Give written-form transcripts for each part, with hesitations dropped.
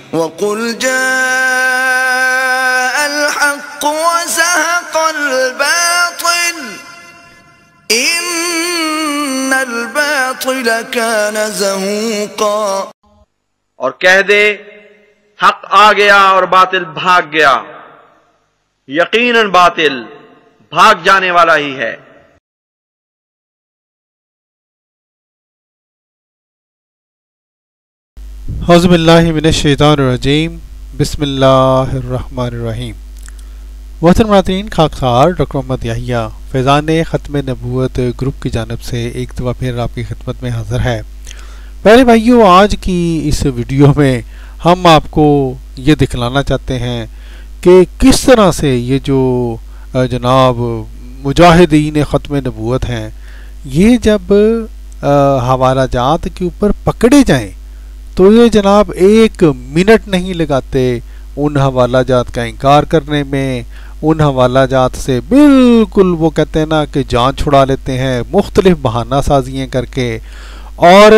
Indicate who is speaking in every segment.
Speaker 1: وَقُلْ جَاءَ الْحَقُّ وَزَهَقَ الْبَاطِلُ إِنَّ الْبَاطِلَ كَانَ زَهُوقًا۔
Speaker 2: اور کہہ دے حق آ گیا اور باطل بھاگ گیا، یقیناً باطل بھاگ جانے والا ہی ہے۔
Speaker 3: اعوذ باللہ من الشیطان الرجیم، بسم اللہ الرحمن الرحیم۔ محترم ناظرین، خاکسار ڈاکٹر محمد یحییٰ فیضان ختم نبوت گروپ کی جانب سے ایک دفعہ پھر آپ کی خدمت میں حاضر ہے۔ پہلے بھائیو، آج کی اس ویڈیو میں ہم آپ کو یہ دکھلانا چاہتے ہیں کہ کس طرح سے یہ جو جناب مجاہدین ختم نبوت ہیں، یہ جب حوالہ جات کے اوپر پکڑے جائیں تو یہ جناب ایک منٹ نہیں لگاتے ان حوالہ جات کا انکار کرنے میں، ان حوالہ جات سے بالکل وہ کہتے ہیں نا کہ جان چھڑا لیتے ہیں مختلف بہانہ سازیاں کر کے۔ اور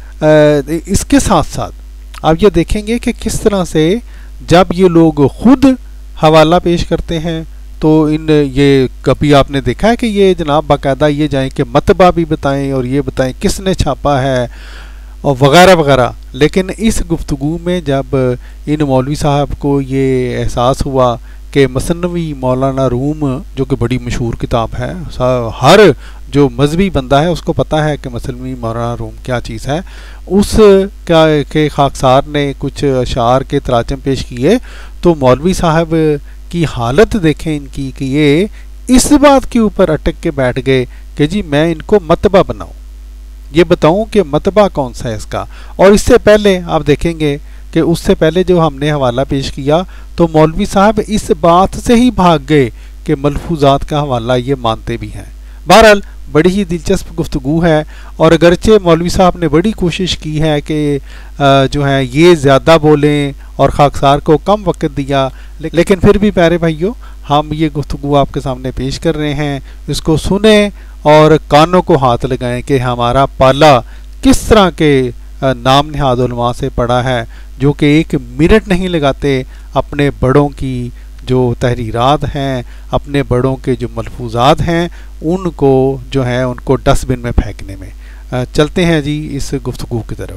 Speaker 3: اس کے ساتھ ساتھ آپ یہ دیکھیں گے کہ کس طرح سے جب یہ لوگ خود حوالہ پیش کرتے ہیں تو یہ کبھی آپ نے دیکھا ہے کہ یہ جناب باقاعدہ یہ جائیں کہ مطبع بھی بتائیں اور یہ بتائیں کس نے چھاپا ہے اور وغیرہ وغیرہ۔ لیکن اس گفتگو میں جب ان مولوی صاحب کو یہ احساس ہوا کہ مثنوی مولانا روم، جو کہ بڑی مشہور کتاب ہے، ہر جو مذہبی بندہ ہے اس کو پتہ ہے کہ مثنوی مولانا روم کیا چیز ہے، اس کا کہ خاکسار نے کچھ اشعار کے تراجم پیش کیے، تو مولوی صاحب کی حالت دیکھیں ان کی کہ یہ اس بات کے اوپر اٹک کے بیٹھ گئے کہ جی میں ان کو مطبع بناؤں، یہ بتاؤں کہ مطبع کون سا ہے اس کا۔ اور اس سے پہلے آپ دیکھیں گے کہ اس سے پہلے جو ہم نے حوالہ پیش کیا تو مولوی صاحب اس بات سے ہی بھاگ گئے کہ ملفوظات کا حوالہ یہ مانتے بھی ہیں۔ بہرحال بڑی ہی دلچسپ گفتگو ہے، اور اگرچہ مولوی صاحب نے بڑی کوشش کی ہے کہ جو ہے یہ زیادہ بولیں اور خاکسار کو کم وقت دیا، لیکن پھر بھی پیارے بھائیوں ہم یہ گفتگو آپ کے سامنے پیش کر رہے ہیں، اس کو سنیں اور کانوں کو ہاتھ لگائیں کہ ہمارا پالا کس طرح کے نام نہاد علماء سے پڑا ہے جو کہ ایک منٹ نہیں لگاتے اپنے بڑوں کی جو تحریرات ہیں، اپنے بڑوں کے جو ملفوظات ہیں، ان کو جو ہے ان کو ڈسٹ بن میں پھینکنے میں۔ چلتے ہیں جی اس گفتگو کی طرف۔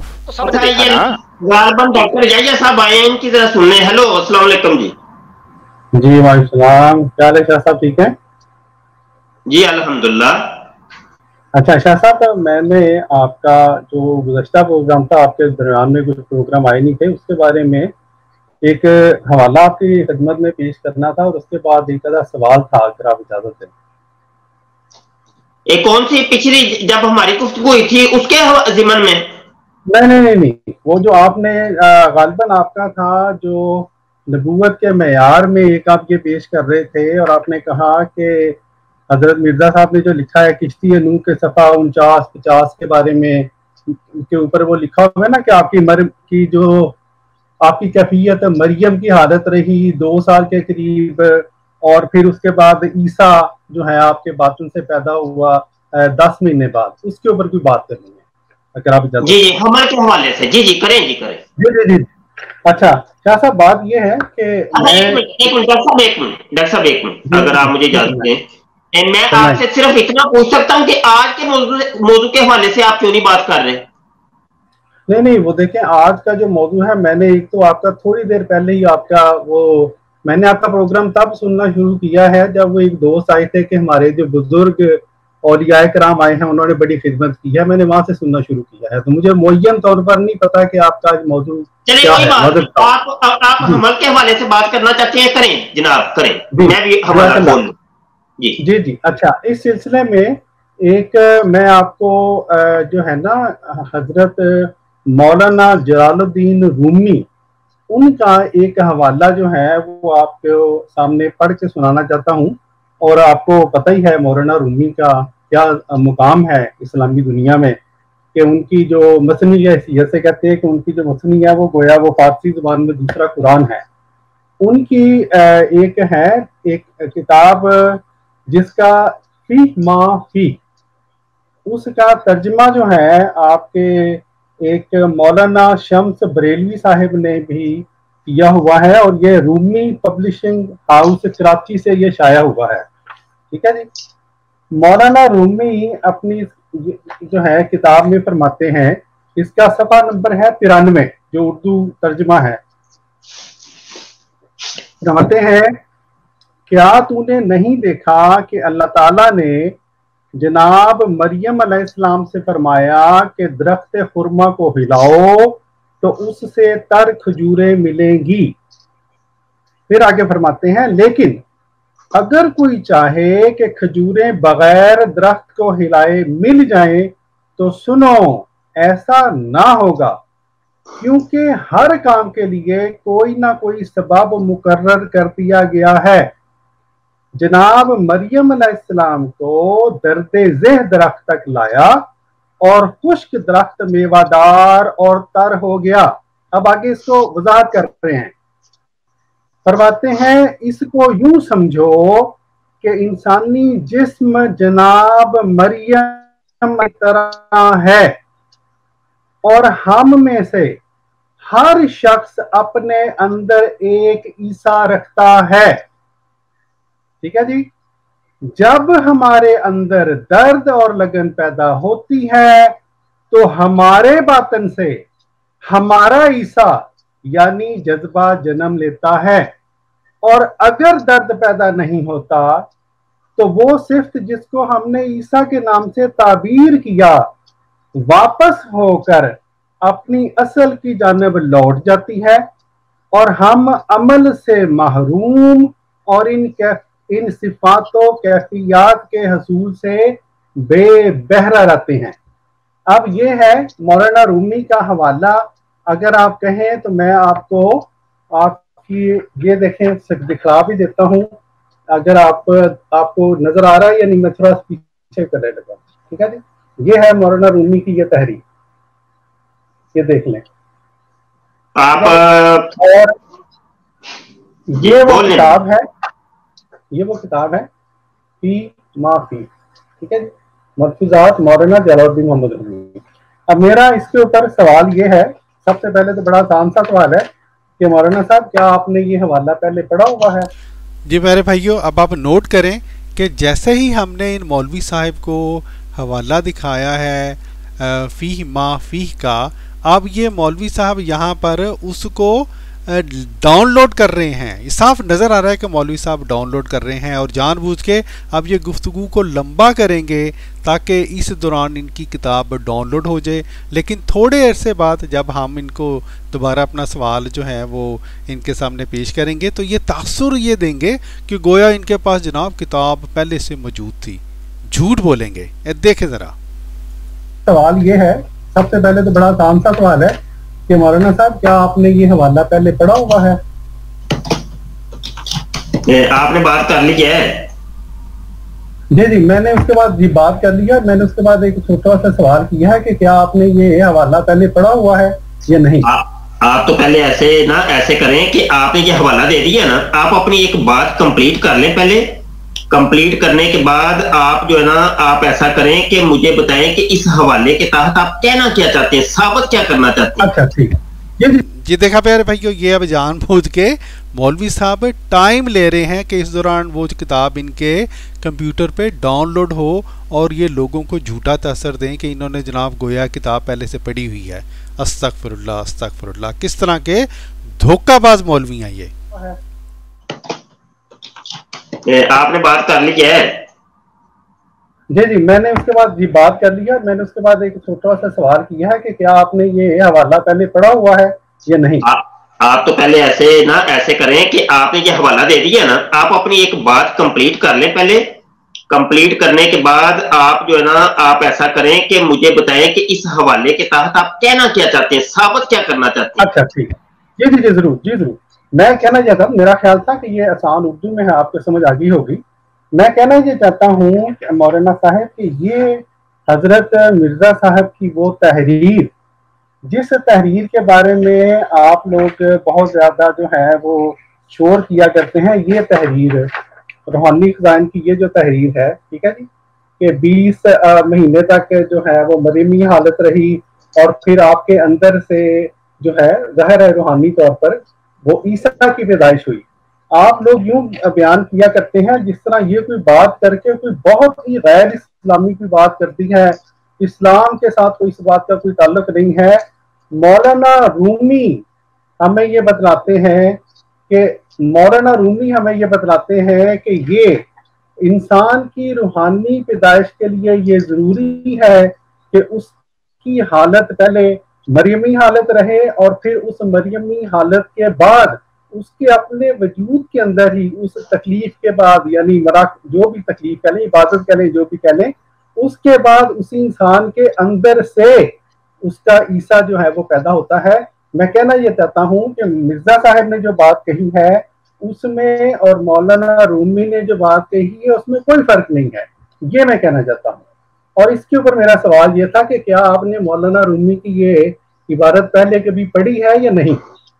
Speaker 4: غالباً ڈاکٹر یحییٰ صاحب آئے ہیں، ان کی ذرا سننے۔ ہیلو، السلام علیکم جی۔
Speaker 5: جی وعلیکم السلام، کیا حال ہے شاہ صاحب، ٹھیک ہیں؟
Speaker 4: جی الحمدللہ۔
Speaker 5: اچھا شاہ صاحب، میں نے آپ کا جو گزشتہ پروگرام تھا، آپ کے درمیان میں کچھ پروگرام آئے نہیں تھے، اس کے بارے میں ایک حوالہ آپ کی خدمت میں پیش کرنا تھا، اور اس کے بعد ایک آدھا سوال تھا اگر آپ اجازت دیں۔
Speaker 4: ایک کون سی پچھلی جب ہماری گفتگو ہوئی تھی اس کے ضمن میں؟
Speaker 5: نہیں، وہ جو آپ نے غالباً آپ کا تھا جو نبوت کے معیار میں ایک آپ یہ پیش کر رہے تھے، اور آپ نے کہا کہ حضرت مرزا صاحب نے جو لکھا ہے کشتی نوح کے صفحہ 49-50 کے بارے میں، کے اوپر وہ لکھا ہوا ہے نا کہ آپ کی مریم کی جو آپ کی کیفیت مریم کی حالت رہی 2 سال کے قریب، اور پھر اس کے بعد عیسیٰ جو ہے آپ کے باطن سے پیدا ہوا 10 مہینے بعد، اس کے اوپر کوئی بات کرنی ہے اگر آپ اجازت۔
Speaker 4: جی حمل کے حوالے سے جی کریں جی۔
Speaker 5: اچھا شاہ صاحب، بات یہ ہے کہ
Speaker 4: ڈاکٹر صاحب ایک منٹ اگر آپ مجھے اجازت دیں، میں آپ سے صرف اتنا پوچھ سکتا ہوں کہ آج کے موضوع کے حوالے سے آپ کیوں نہیں بات کر رہے؟
Speaker 5: نہیں، وہ دیکھیں آج کا جو موضوع ہے، میں نے ایک تو آپ کا تھوڑی دیر پہلے ہی آپ کا میں نے آپ کا پروگرام تب سننا شروع کیا ہے جب وہ ایک دوست آئے تھے کہ ہمارے جو بزرگ اولیاء کرام آئے ہیں انہوں نے بڑی خدمت کی ہے، میں نے وہاں سے سننا شروع کیا ہے، تو مجھے معین طور پر نہیں پتا کہ آپ کا موضوع کیا ہے۔
Speaker 4: آپ حمل کے حوالے سے بات کرنا چاہتے ہیں، کریں جناب کریں، میں بھی حوالہ بولوں۔
Speaker 5: جی اچھا، اس سلسلے میں ایک میں آپ کو جو ہے نا حضرت مولانا جلال الدین رومی، ان کا ایک حوالہ جو ہے وہ آپ کو سامنے پڑھ کے سنانا چاہتا ہوں۔ اور آپ کو پتہ ہی ہے مولانا رومی کا کیا مقام ہے اسلامی دنیا میں، کہ ان کی جو مثنی حیثیت سے کہتے ہیں کہ ان کی جو مثنی ہے وہ گویا وہ فارسی زبان میں دوسرا قرآن ہے۔ ان کی ایک کتاب جس کا فی ما فی، اس کا ترجمہ جو ہے آپ کے ایک مولانا شمس بریلوی صاحب نے بھی किया हुआ है और ये रूमी पब्लिशिंग हाउस कराची से ये शाया हुआ है। ठीक है जी। मौलाना रूमी अपनी जो है किताब में फरमाते हैं, इसका सफ़ा नंबर है 93 जो उर्दू तर्जमा है। फरमाते हैं, क्या तूने नहीं देखा कि अल्लाह ताला ने जनाब मरियम अलैहिस्सलाम से फरमाया कि दरख्त खुरमा को हिलाओ तो उससे तर खजूरें मिलेंगी। फिर आगे फरमाते हैं, लेकिन अगर कोई चाहे कि खजूरें बगैर दरख्त को हिलाए मिल जाएं तो सुनो, ऐसा ना होगा, क्योंकि हर काम के लिए कोई ना कोई सबब मुकर्रर कर दिया गया है। जनाब मरियम अलैहिस्सलाम को दर्दे ज़ेह दरख्त तक लाया और खुश्क दरख्त मेवादार और तर हो गया। अब आगे इसको वजाहत कर रहे हैं। फरमाते हैं, इसको यूं समझो कि इंसानी जिस्म जनाब मरियम की तरह है और हम में से हर शख्स अपने अंदर एक ईसा रखता है। ठीक है जी। जब हमारे अंदर दर्द और लगन पैदा होती है तो हमारे बातन से हमारा ईसा यानी जज्बा जन्म लेता है, और अगर दर्द पैदा नहीं होता तो वो सिर्फ जिसको हमने ईसा के नाम से ताबीर किया वापस होकर अपनी असल की जानब लौट जाती है और हम अमल से महरूम और इन सिफातों कैफियत के हसूल से बेबहरा रहते हैं। अब ये है मौलाना रूमी का हवाला। अगर आप कहें तो मैं आपकी ये देखें दिखला भी देता हूँ, अगर आपको नजर आ रहा है या नहीं, मैं थोड़ा पीछे करने लगा। ठीक है जी। ये है मौलाना रूमी की ये तहरीर, ये देख लें आप। और ये वो किताब है, ये वो किताब है फी माफी। ठीक है जी, मलफूजात मौलाना जलालुद्दीन मोहम्मद रूमी। अब मेरा इसके ऊपर सवाल ये है, सबसे पहले तो बड़ा आसान सा सवाल है कि मौलाना साहब क्या आपने ये हवाला पहले पढ़ा हुआ है?
Speaker 3: जी मेरे भाइयों, अब आप नोट करें कि जैसे ही हमने इन मौलवी साहब को हवाला दिखाया है फी मा फी का, अब ये मौलवी साहब यहाँ पर उसको डाउनलोड कर रहे हैं। साफ नज़र आ रहा है कि मौलवी साहब डाउनलोड कर रहे हैं और जानबूझ के अब ये गुफ्तगू को लंबा करेंगे ताकि इस दौरान इनकी किताब डाउनलोड हो जाए। लेकिन थोड़े अरसे बाद जब हम इनको दोबारा अपना सवाल जो है वो इनके सामने पेश करेंगे तो ये तासुर ये देंगे कि गोया इनके पास जनाब किताब पहले से मौजूद थी। झूठ बोलेंगे। देखें ज़रा,
Speaker 5: सवाल ये है, सबसे पहले तो बड़ा आसान सा सवाल है कि मौलाना साहब क्या आपने ये हवाला पहले पढ़ा हुआ है?
Speaker 4: आपने बात कर ली है?
Speaker 5: जी जी, मैंने उसके बाद जी बात कर लिया। मैंने उसके बाद एक छोटा सा सवाल किया है कि क्या आपने ये हवाला पहले पढ़ा हुआ है या नहीं?
Speaker 4: आप तो पहले ऐसे करें कि आपने ये हवाला दे दिया ना, आप अपनी एक बात कंप्लीट कर लें। पहले कंप्लीट करने के बाद आप जो है ना, आप ऐसा करें कि मुझे बताएं कि इस हवाले के तहत आप कहना क्या चाहते हैं, साबित क्या करना चाहते हैं।
Speaker 5: अच्छा ठीक है
Speaker 3: जी। देखा प्यारे भाइयों, ये अब जानबूझ के मौलवी साहब टाइम ले रहे हैं कि इस दौरान वो किताब इनके कंप्यूटर पे डाउनलोड हो और ये लोगों को झूठा तसर दें कि इन्होंने जनाब गोया किताब पहले से पढ़ी हुई है। अस्तगफिरुल्लाह अस्तगफिरुल्लाह, किस तरह के धोखाबाज मौलवी हैं ये।
Speaker 4: आपने बात कर ली है?
Speaker 5: जी जी, मैंने उसके बाद जी बात कर लिया। मैंने उसके बाद एक छोटा सा सवाल किया है कि क्या आपने ये हवाला पहले पढ़ा हुआ है या नहीं?
Speaker 4: आप तो पहले ऐसे करें कि आपने ये हवाला दे दिया ना, आप अपनी एक बात कंप्लीट कर लें। पहले कंप्लीट करने के बाद आप जो है ना, आप ऐसा करें कि मुझे बताएं कि इस हवाले के तहत आप कहना क्या चाहते हैं, साबित क्या करना चाहते हैं।
Speaker 5: अच्छा ठीक है, जी जी जी जरूर, जी जरूर। मैं कहना चाहता हूँ, मेरा ख्याल था कि ये आसान उर्दू में है, आपको समझ आ गई होगी। मैं कहना ये चाहता हूँ मौलाना साहब कि ये हजरत मिर्जा साहब की वो तहरीर, जिस तहरीर के बारे में आप लोग बहुत ज्यादा जो है वो शोर किया करते हैं, ये तहरीर रूहानी खजान की ये जो तहरीर है, ठीक है जी, कि 20 महीने तक जो है वो मरीमी हालत रही और फिर आपके अंदर से जो है ज़ाहिर है रूहानी तौर पर वो ईसा की पैदाइश हुई। आप लोग यूं बयान किया करते हैं जिस तरह ये कोई बात करके कोई बहुत ही गैर इस्लामी की बात करती है, इस्लाम के साथ कोई इस बात का कोई ताल्लुक नहीं है। मौलाना रूमी हमें ये बतलाते हैं कि ये इंसान की रूहानी पैदाइश के लिए ये जरूरी है कि उसकी हालत पहले मरियमी हालत रहे और फिर उस मरियमी हालत के बाद उसके अपने वजूद के अंदर ही उस तकलीफ के बाद, यानी जो भी तकलीफ कह लें, इबादत कह लें, जो भी कह लें, उसके बाद उसी इंसान के अंदर से उसका ईसा जो है वो पैदा होता है। मैं कहना ये चाहता हूँ कि मिर्जा साहब ने जो बात कही है उसमें और मौलाना रूमी ने जो बात कही है उसमें कोई फर्क नहीं है, ये मैं कहना चाहता हूँ। और इसके ऊपर मेरा सवाल ये था कि क्या आपने मौलाना रूमी की ये इबारत पहले कभी पढ़ी है या नहीं?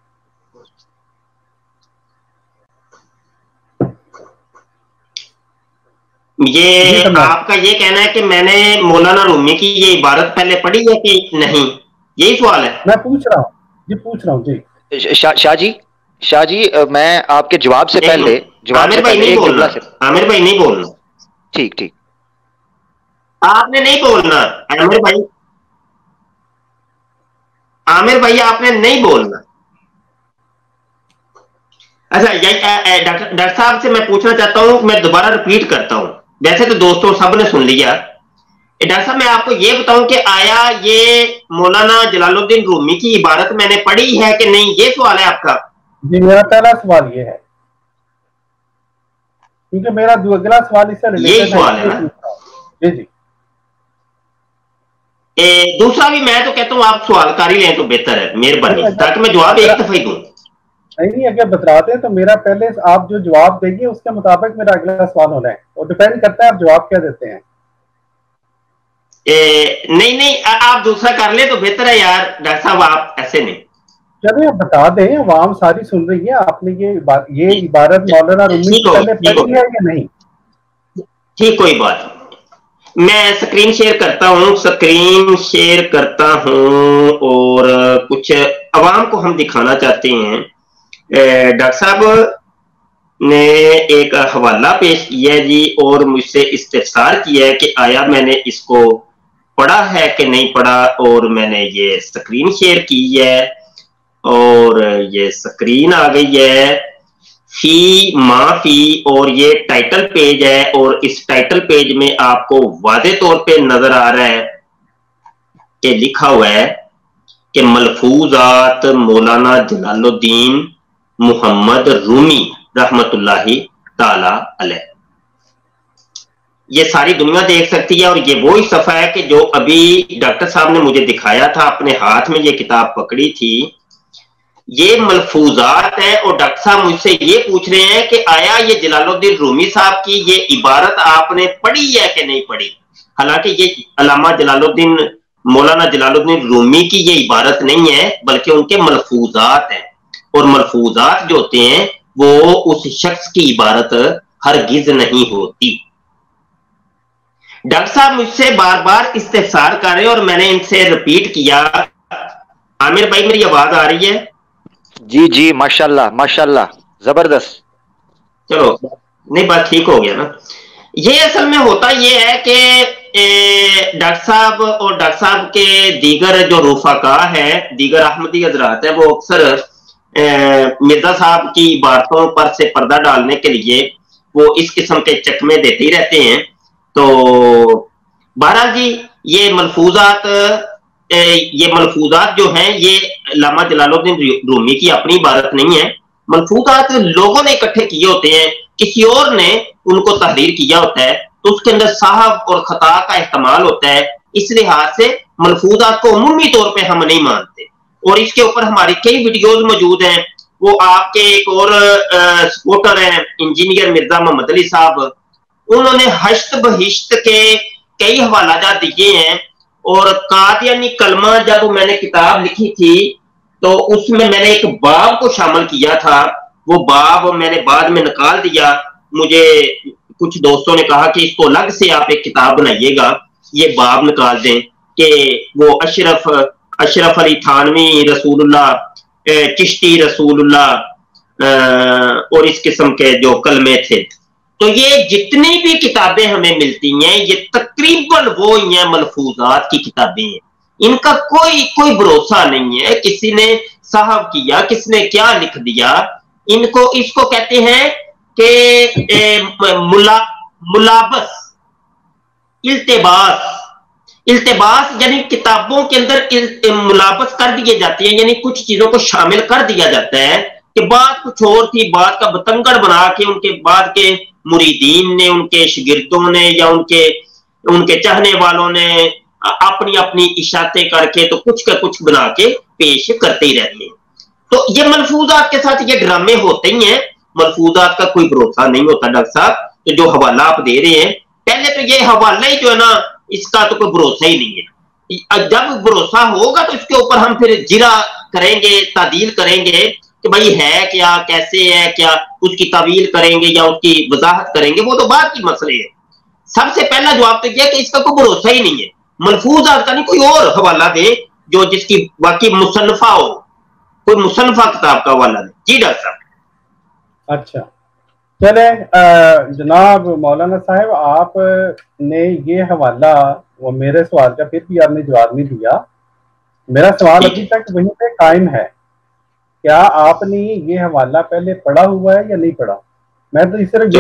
Speaker 4: ये आपका ये कहना है कि मैंने मौलाना रूमी की ये इबारत पहले पढ़ी है कि नहीं, यही सवाल है?
Speaker 5: मैं पूछ रहा हूँ जी।
Speaker 6: शाह जी मैं आपके जवाब से पहले
Speaker 4: आमिर भाई नहीं बोलना।
Speaker 6: ठीक
Speaker 4: आपने नहीं बोलना आमिर भाई आपने नहीं बोलना। अच्छा डॉक्टर साहब से मैं पूछना चाहता हूं, मैं दोबारा रिपीट करता हूं, वैसे तो दोस्तों सब ने सुन लिया। डॉक्टर साहब मैं आपको ये बताऊं कि आया ये मौलाना जलालुद्दीन रूमी की इबारत मैंने पढ़ी है कि नहीं, ये सवाल है आपका?
Speaker 5: जी मेरा पहला सवाल ये है, क्योंकि मेरा अगला सवाल इससे
Speaker 4: यही सवाल है ना?
Speaker 5: जी
Speaker 4: दूसरा भी मैं तो कहता हूँ आप सवाल कर ही लें तो बेहतर है, मेहरबानी, ताकि मैं जवाब एक दफा ही दूं।
Speaker 5: नहीं अगर बता दें तो मेरा पहले आप जो जवाब देंगे उसके मुताबिक मेरा अगला सवाल होना है, और डिपेंड करता है आप जवाब क्या देते हैं।
Speaker 4: नहीं आप दूसरा कर ले तो बेहतर है यार डॉक्टर साहब, आप ऐसे नहीं।
Speaker 5: चलिए आप बता दें, आवाम सारी सुन रही है, आपने ये इबारत मौलाना रूमी पहले पढ़ी है या नहीं?
Speaker 4: ठीक, कोई बात। मैं स्क्रीन शेयर करता हूं और कुछ आवाम को हम दिखाना चाहते हैं। डॉक्टर साहब ने एक हवाला पेश किया है जी, और मुझसे इस्तिफसार किया है कि आया मैंने इसको पढ़ा है कि नहीं पढ़ा, और मैंने ये स्क्रीन शेयर की है और ये स्क्रीन आ गई है फी माफी, और ये टाइटल पेज है, और इस टाइटल पेज में आपको वादे तौर पे नजर आ रहा है कि लिखा हुआ है कि मलफूजात मौलाना जलालुद्दीन मुहम्मद रूमी रहमतुल्लाही ताला अलैह। ये सारी दुनिया देख सकती है, और ये वो ही सफा है कि जो अभी डॉक्टर साहब ने मुझे दिखाया था, अपने हाथ में ये किताब पकड़ी थी, ये मलफूजात है। और डॉक्टर साहब मुझसे ये पूछ रहे हैं कि आया ये जलालुद्दीन रूमी साहब की ये इबारत आपने पढ़ी है कि नहीं पढ़ी। हालांकि ये अल्लामा जलालुद्दीन मौलाना जलालुद्दीन रूमी की ये इबारत नहीं है, बल्कि उनके मलफूजात हैं, और मलफूजात जो होते हैं वो उस शख्स की इबारत हरगिज नहीं होती। डॉक्टर साहब मुझसे बार बार इस्तिफसार कर रहे हैं और मैंने इनसे रिपीट किया। आमिर भाई मेरी आवाज आ रही है?
Speaker 6: जी माशाल्लाह माशाल्लाह, जबरदस्त।
Speaker 4: चलो नहीं, बात ठीक हो गया ना। ये असल में होता ये है कि डॉक्टर साहब और डॉक्टर साहब के दीगर जो रुफाका है, दीगर अहमदी हजरात है, वो अक्सर मिर्जा साहब की इबारतों पर से पर्दा डालने के लिए वो इस किस्म के चकमे देते ही रहते हैं। तो बहरहाल जी ये मलफूजात जो हैं ये अल्लामा जलालुद्दीन रूमी की अपनी इबारत नहीं है। मलफूजात लोगों ने इकट्ठे किए होते हैं, किसी और ने उनको तहरीर किया होता है, तो उसके अंदर साहब और खता का इस्तेमाल होता है। इस लिहाज से मलफूजात को उमूमी तौर पे हम नहीं मानते, और इसके ऊपर हमारी कई वीडियोस मौजूद हैं। वो आपके एक और सपोर्टर हैं इंजीनियर मिर्जा मोहम्मद अली साहब, उन्होंने हश्त बहिश्त के कई हवालाजात दिए हैं। और कादियानी कलमा जब मैंने किताब लिखी थी तो उसमें मैंने एक बाब को शामिल किया था, वो बाब मैंने बाद में निकाल दिया। मुझे कुछ दोस्तों ने कहा कि इसको अलग से आप एक किताब बनाइएगा, ये बाब निकाल दें कि वो अशरफ अली थानवी रसूलुल्लाह, चिश्ती रसूलुल्लाह, اور اس قسم کے جو کلمے تھے. تو یہ جتنی بھی کتابیں ہمیں ملتی ہیں یہ تقریباً وہ ہی ہیں ملفوظات کی کتابیں ہیں. ان کا کوئی بھروسہ نہیں ہے کسی نے صاحب کیا کس نے کیا لکھ دیا. اس کو کہتے ہیں کہ ملابس التباس یعنی کتابوں کے اندر ملابس کر دیے جاتی ہیں, یعنی کچھ چیزوں کو شامل کر دیا جاتا ہے کہ بات کچھ اور تھی, بات کا بتنگڑ بنا کے ان کے بعد کے مریدین نے, ان کے شاگردوں نے یا ان کے چاہنے والوں نے اپنی اپنی اشاعتیں کر کے تو کچھ کا کچھ بنا کے پیش کرتے ہی رہتے ہیں. تو یہ ملفوظات کے ساتھ یہ ڈرامے ہوتے ہی ہیں. ملفوظات کا کوئی بھروسہ نہیں ہوتا ڈاکٹر صاحب. تو جو حوالہ آپ دے رہے ہیں, پہلے تو یہ حوالہ ہی جو ہے نا اس کا تو کوئی بھروسہ ہی نہیں ہے. جب بھروسہ ہوگا تو اس کے اوپر ہم پھر جرا کریں گے, تعدیل کریں گے کہ بھائی ہے کیا, کیسے ہے, کیا اس کی تعویل کریں گے یا اس کی وضاحت کریں گے, وہ تو بات کی مسئلے ہے. سب سے پہلا جواب تو یہ ہے کہ اس کا کوئی بھروسہ ہی نہیں ہے. ملفوظات کا نہیں, کوئی اور حوالہ دے جو جس کی واقعی مصنفہ ہو, کوئی مصنفہ کتاب کا حوالہ دے. جی ڈاکٹر صاحب.
Speaker 5: اچھا چلیں جناب مولانا صاحب, آپ نے یہ حوالہ, وہ میرے سوال کا پھر بھی آپ نے جواب نہیں دیا. میرا سوال ابھی تک وہیں پہ قائم ہے, کیا آپ نے یہ حوالہ پہلے پڑھا ہوا ہے یا نہیں پڑھا؟ میں تو اس طرح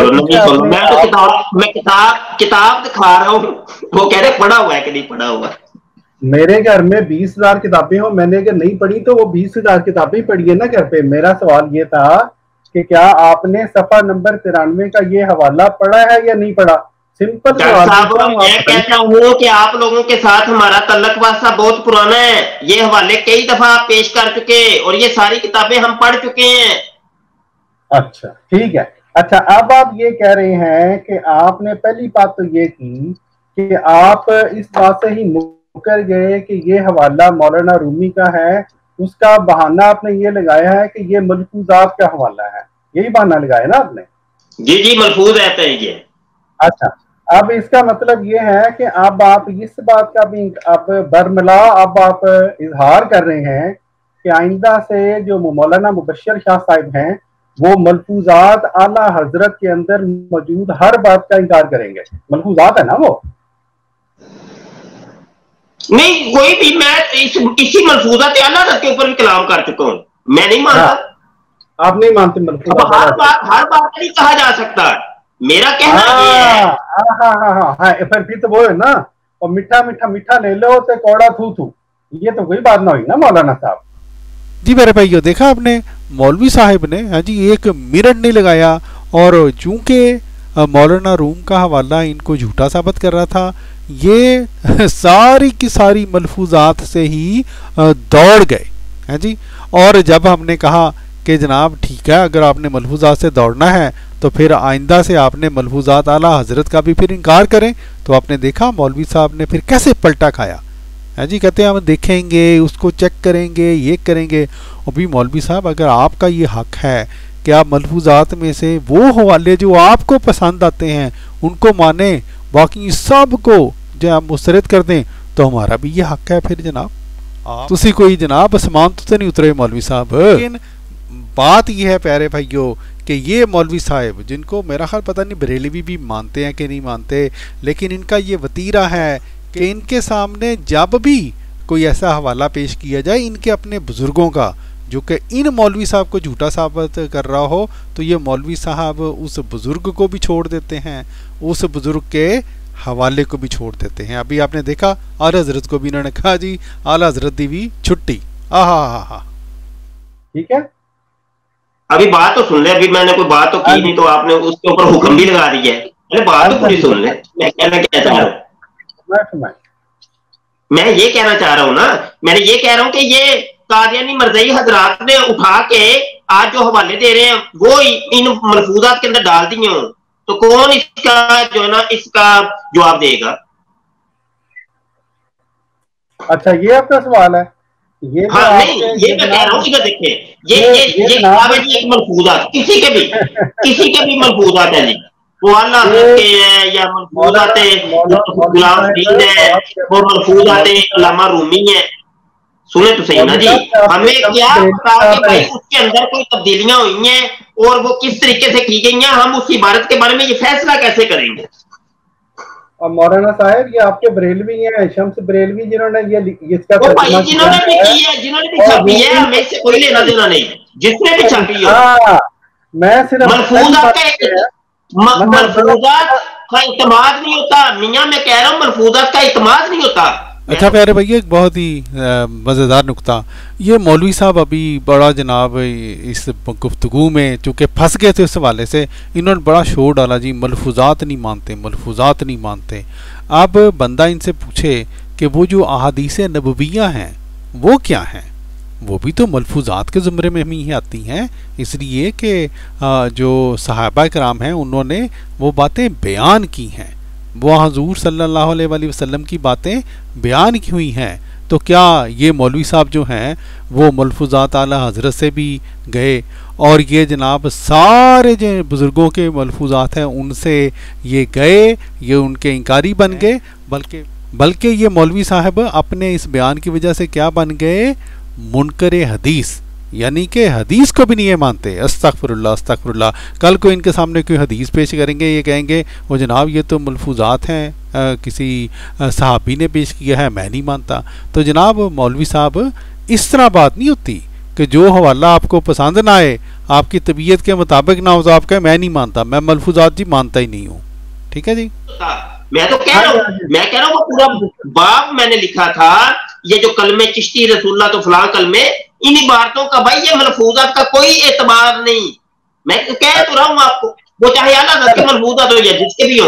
Speaker 4: کتاب دکھا رہا ہوں, وہ کہہ رہے پڑھا ہوا ہے کہ نہیں پڑھا ہوا.
Speaker 5: میرے گھر میں 20,000 کتابیں ہوں, میں نے اگر نہیں پڑھی تو وہ 20,000 کتابیں پڑھی ہے نا گھر پہ. میرا سوال یہ تھا کہ کیا آپ نے صفحہ نمبر 93 کا یہ حوالہ پڑھا ہے یا نہیں پڑھا؟ سمپل سوال.
Speaker 4: میں کہتا ہوں کہ آپ لوگوں کے ساتھ ہمارا تعلق واسطہ بہت پرانا ہے. یہ حوالے کئی دفعہ پیش کر چکے اور یہ ساری کتابیں ہم پڑھ چکے ہیں.
Speaker 5: اچھا ٹھیک ہے. اچھا اب آپ یہ کہہ رہے ہیں کہ آپ نے پہلی بات تو یہ کی کہ آپ اس بات سے ہی مکر گئے کہ یہ حوالہ مولانا رومی کا ہے. اس کا بہانہ آپ نے یہ لگایا ہے کہ یہ ملفوظات کا حوالہ ہے, یہی بہانہ لگایا نا آپ نے؟
Speaker 4: جی جی ملفوظ رہتا ہے یہ.
Speaker 5: اچھا اب اس کا مطلب یہ ہے کہ اب آپ اس بات کا بھی اب برملا اب آپ اظہار کر رہے ہیں کہ آئندہ سے جو مولانا مبشر شاہ صاحب ہیں وہ ملفوظات اعلیٰ حضرت کے اندر موجود ہر بات کا انکار کریں گے. ملفوظات ہے نا وہ؟
Speaker 4: نہیں کوئی بھی, میں اسی ملفوظات اعلیٰ حضرت کے اوپر بھی کلام کر چکا ہوں. میں نہیں مانتا. آپ
Speaker 5: نہیں مانتے ملفوظات؟
Speaker 4: ہر بات نہیں کہا جا سکتا. میرا کہنا
Speaker 5: یہ پھر تو وہ ہے نا, اور میٹھا میٹھا میٹھا لے لو تے کوڑا تھو تھو, یہ تو کوئی بات نہ ہوئی نا مولانا صاحب.
Speaker 3: جی میرے بھائیو, دیکھا آپ نے مولوی صاحب نے ہاں جی ایک منٹ نہیں لگایا, اور چونکہ مولانا روم کا حوالہ ان کو جھوٹا ثابت کر رہا تھا, یہ ساری کی ساری ملفوظات سے ہی دوڑ گئے ہیں جی. اور جب ہم نے کہا کہ جناب ٹھیک ہے, اگر آپ نے ملفوظات سے دوڑنا ہے تو پھر آئندہ سے آپ نے ملفوظات اعلیٰ حضرت کا بھی پھر انکار کریں, تو آپ نے دیکھا مولوی صاحب نے پھر کیسے پلٹا کھایا ہے جی. کہتے ہیں ہم دیکھیں گے, اس کو چیک کریں گے, یہ کریں گے. ابھی مولوی صاحب اگر آپ کا یہ حق ہے کہ آپ ملفوظات میں سے وہ حوالے جو آپ کو پسند آتے ہیں ان کو مانیں, باقی سب کو جو آپ مسترد کر دیں, تو ہمارا بھی یہ حق ہے پھر جناب. تسی کوئی جناب اسمان تو نہیں اترے مولوی صاحب. لیکن بات یہ ہے پیارے بھائیو کہ یہ مولوی صاحب جن کو میرا خیال پتہ نہیں بریلوی بھی مانتے ہیں کہ نہیں مانتے, لیکن ان کا یہ وتیرہ ہے کہ ان کے سامنے جب بھی کوئی ایسا حوالہ پیش کیا جائے ان کے اپنے بزرگوں کا جو کہ ان مولوی صاحب کو جھوٹا ثابت کر رہا ہو, تو یہ مولوی صاحب اس بزرگ کو بھی چھوڑ دیتے ہیں, اس بزرگ کے حوالے کو بھی چھوڑ دیتے ہیں. ابھی آپ نے دیکھا اعلیٰ حضرت کو بھی انہوں نے کہا جی اعلیٰ حضرت دی بھی چھٹی.
Speaker 5: ٹھیک ہے,
Speaker 4: ابھی بات تو سن لے. ابھی میں نے کوئی بات تو کی نہیں, تو آپ نے اس کے اوپر حکم بھی لگا دی ہے. بات تو پوری سن لے. میں کہنا کیا چاہ رہا ہوں, میں یہ کہنا چاہ رہا ہوں نا, میں نے یہ کہہ رہا ہوں کہ یہ قادیانی مرزائی حضرات نے اٹھا کے آج جو حوالے دے رہے ہیں وہ ان ملفوظات کے اندر ڈال دیے ہوں, تو کون اس کا جو ہے نا اس کا جواب دے گا؟
Speaker 5: اچھا یہ آپ کا سوال ہے.
Speaker 4: ہاں نہیں, یہ میں کہہ رہا ہوں کہ دیکھیں یہ ملفوظات کسی کے بھی ملفوظات ہیں جی, وہ اللہ حضرت کے ہیں یا ملفوظات غلام فرید ہیں, وہ ملفوظات علامہ رومی ہیں. सुने तो सही ना जी, हमें क्या पता कि भाई उसके अंदर कोई तब्दीलियां हुई हैं और वो किस तरीके से की गई हैं, हम उस इबारत के बारे में ये फैसला कैसे करेंगे?
Speaker 5: और मौलाना साहब ये आपके बरेलवी हैं, शम्स बरेलवी, जिन्होंने ये इसका
Speaker 4: वो भाई जिन्होंने भी की है, जिन्होंने भी छापी है, हमें इससे कोई लेना देना नहीं, जिसने भी छापी हो।
Speaker 5: मैं सिर्फ
Speaker 4: मलफूजात का इत्माद नहीं होता मियां, मैं कह रहा हूँ मलफूजात का इत्माद नहीं होता।
Speaker 3: अच्छा प्यारे भैया, एक बहुत ही मज़ेदार नुक्ता, ये मौलवी साहब अभी बड़ा जनाब इस गुफ्तगू में चूँकि फंस गए थे उस हवाले से, इन्होंने बड़ा शोर डाला जी मलफूजात नहीं मानते, मलफूजात नहीं मानते। अब बंदा इनसे पूछे कि वो जो अहादीस नबवियाँ हैं वो क्या हैं, वो भी तो मलफूजात के ज़ुमरे में ही आती हैं, इसलिए कि जो सहाबा कराम हैं उन्होंने वो बातें बयान की हैं, वो हुज़ूर सल्लल्लाहु अलैहि वसल्लम की बातें बयान की हुई हैं। तो क्या ये मौलवी साहब जो हैं वो मलफूजात आला हज़रत से भी गए और ये जनाब सारे जो बुज़ुर्गों के मलफूजात हैं उनसे ये गए, ये उनके इंकारी बन गए, बल्कि ये मौलवी साहब अपने इस बयान की वजह से क्या बन गए, मुनकर हदीस, यानी कि हदीस को भी नहीं ये मानते। अस्तगफिरुल्लाह अस्तगफिरुल्लाह। कल को इनके सामने कोई हदीस पेश करेंगे, ये कहेंगे वो जनाब ये तो मलफूजात हैं, किसी सहाबी ने पेश किया है, मैं नहीं मानता। तो जनाब मौलवी साहब इस तरह बात नहीं होती कि जो हवाला आपको पसंद ना आए, आपकी तबीयत के मुताबिक ना हो तो आप कहें मैं नहीं मानता, मैं मलफूजात जी मानता ही नहीं हूँ। ठीक है जी,
Speaker 4: मैं तो कह रहा हूँ पूरा बाब मैंने लिखा था, ये जो कलमे चिश्ती रसूलुल्लाह तो फलां कलमे, इन इबारतों का भाई ये मलफूजात का कोई एतबार नहीं। मैं कह तो रहा हूँ आपको, वो चाहे आला के मलफूजात हो या जिसके भी हो।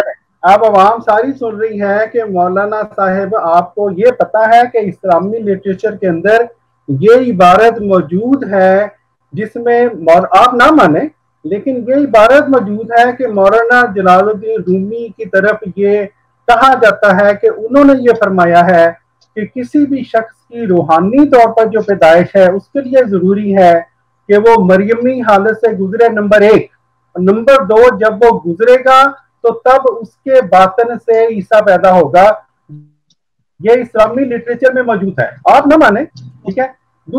Speaker 5: अब आवाम सारी सुन रही है कि मौलाना साहब आपको ये पता है कि इस्लामी लिटरेचर के अंदर ये इबारत मौजूद है जिसमें आप ना माने, लेकिन ये इबारत मौजूद है कि मौलाना जलालुद्दीन रूमी की तरफ ये कहा जाता है कि उन्होंने ये फरमाया है कि किसी भी शख्स की रूहानी तौर पर जो पैदाइश है उसके लिए जरूरी है कि वो मरियमी हालत से गुजरे, नंबर 1। नंबर 2, जब वो गुजरेगा तो तब उसके बातन से ईसा पैदा होगा। ये इस्लामी लिटरेचर में मौजूद है, आप ना माने, ठीक है।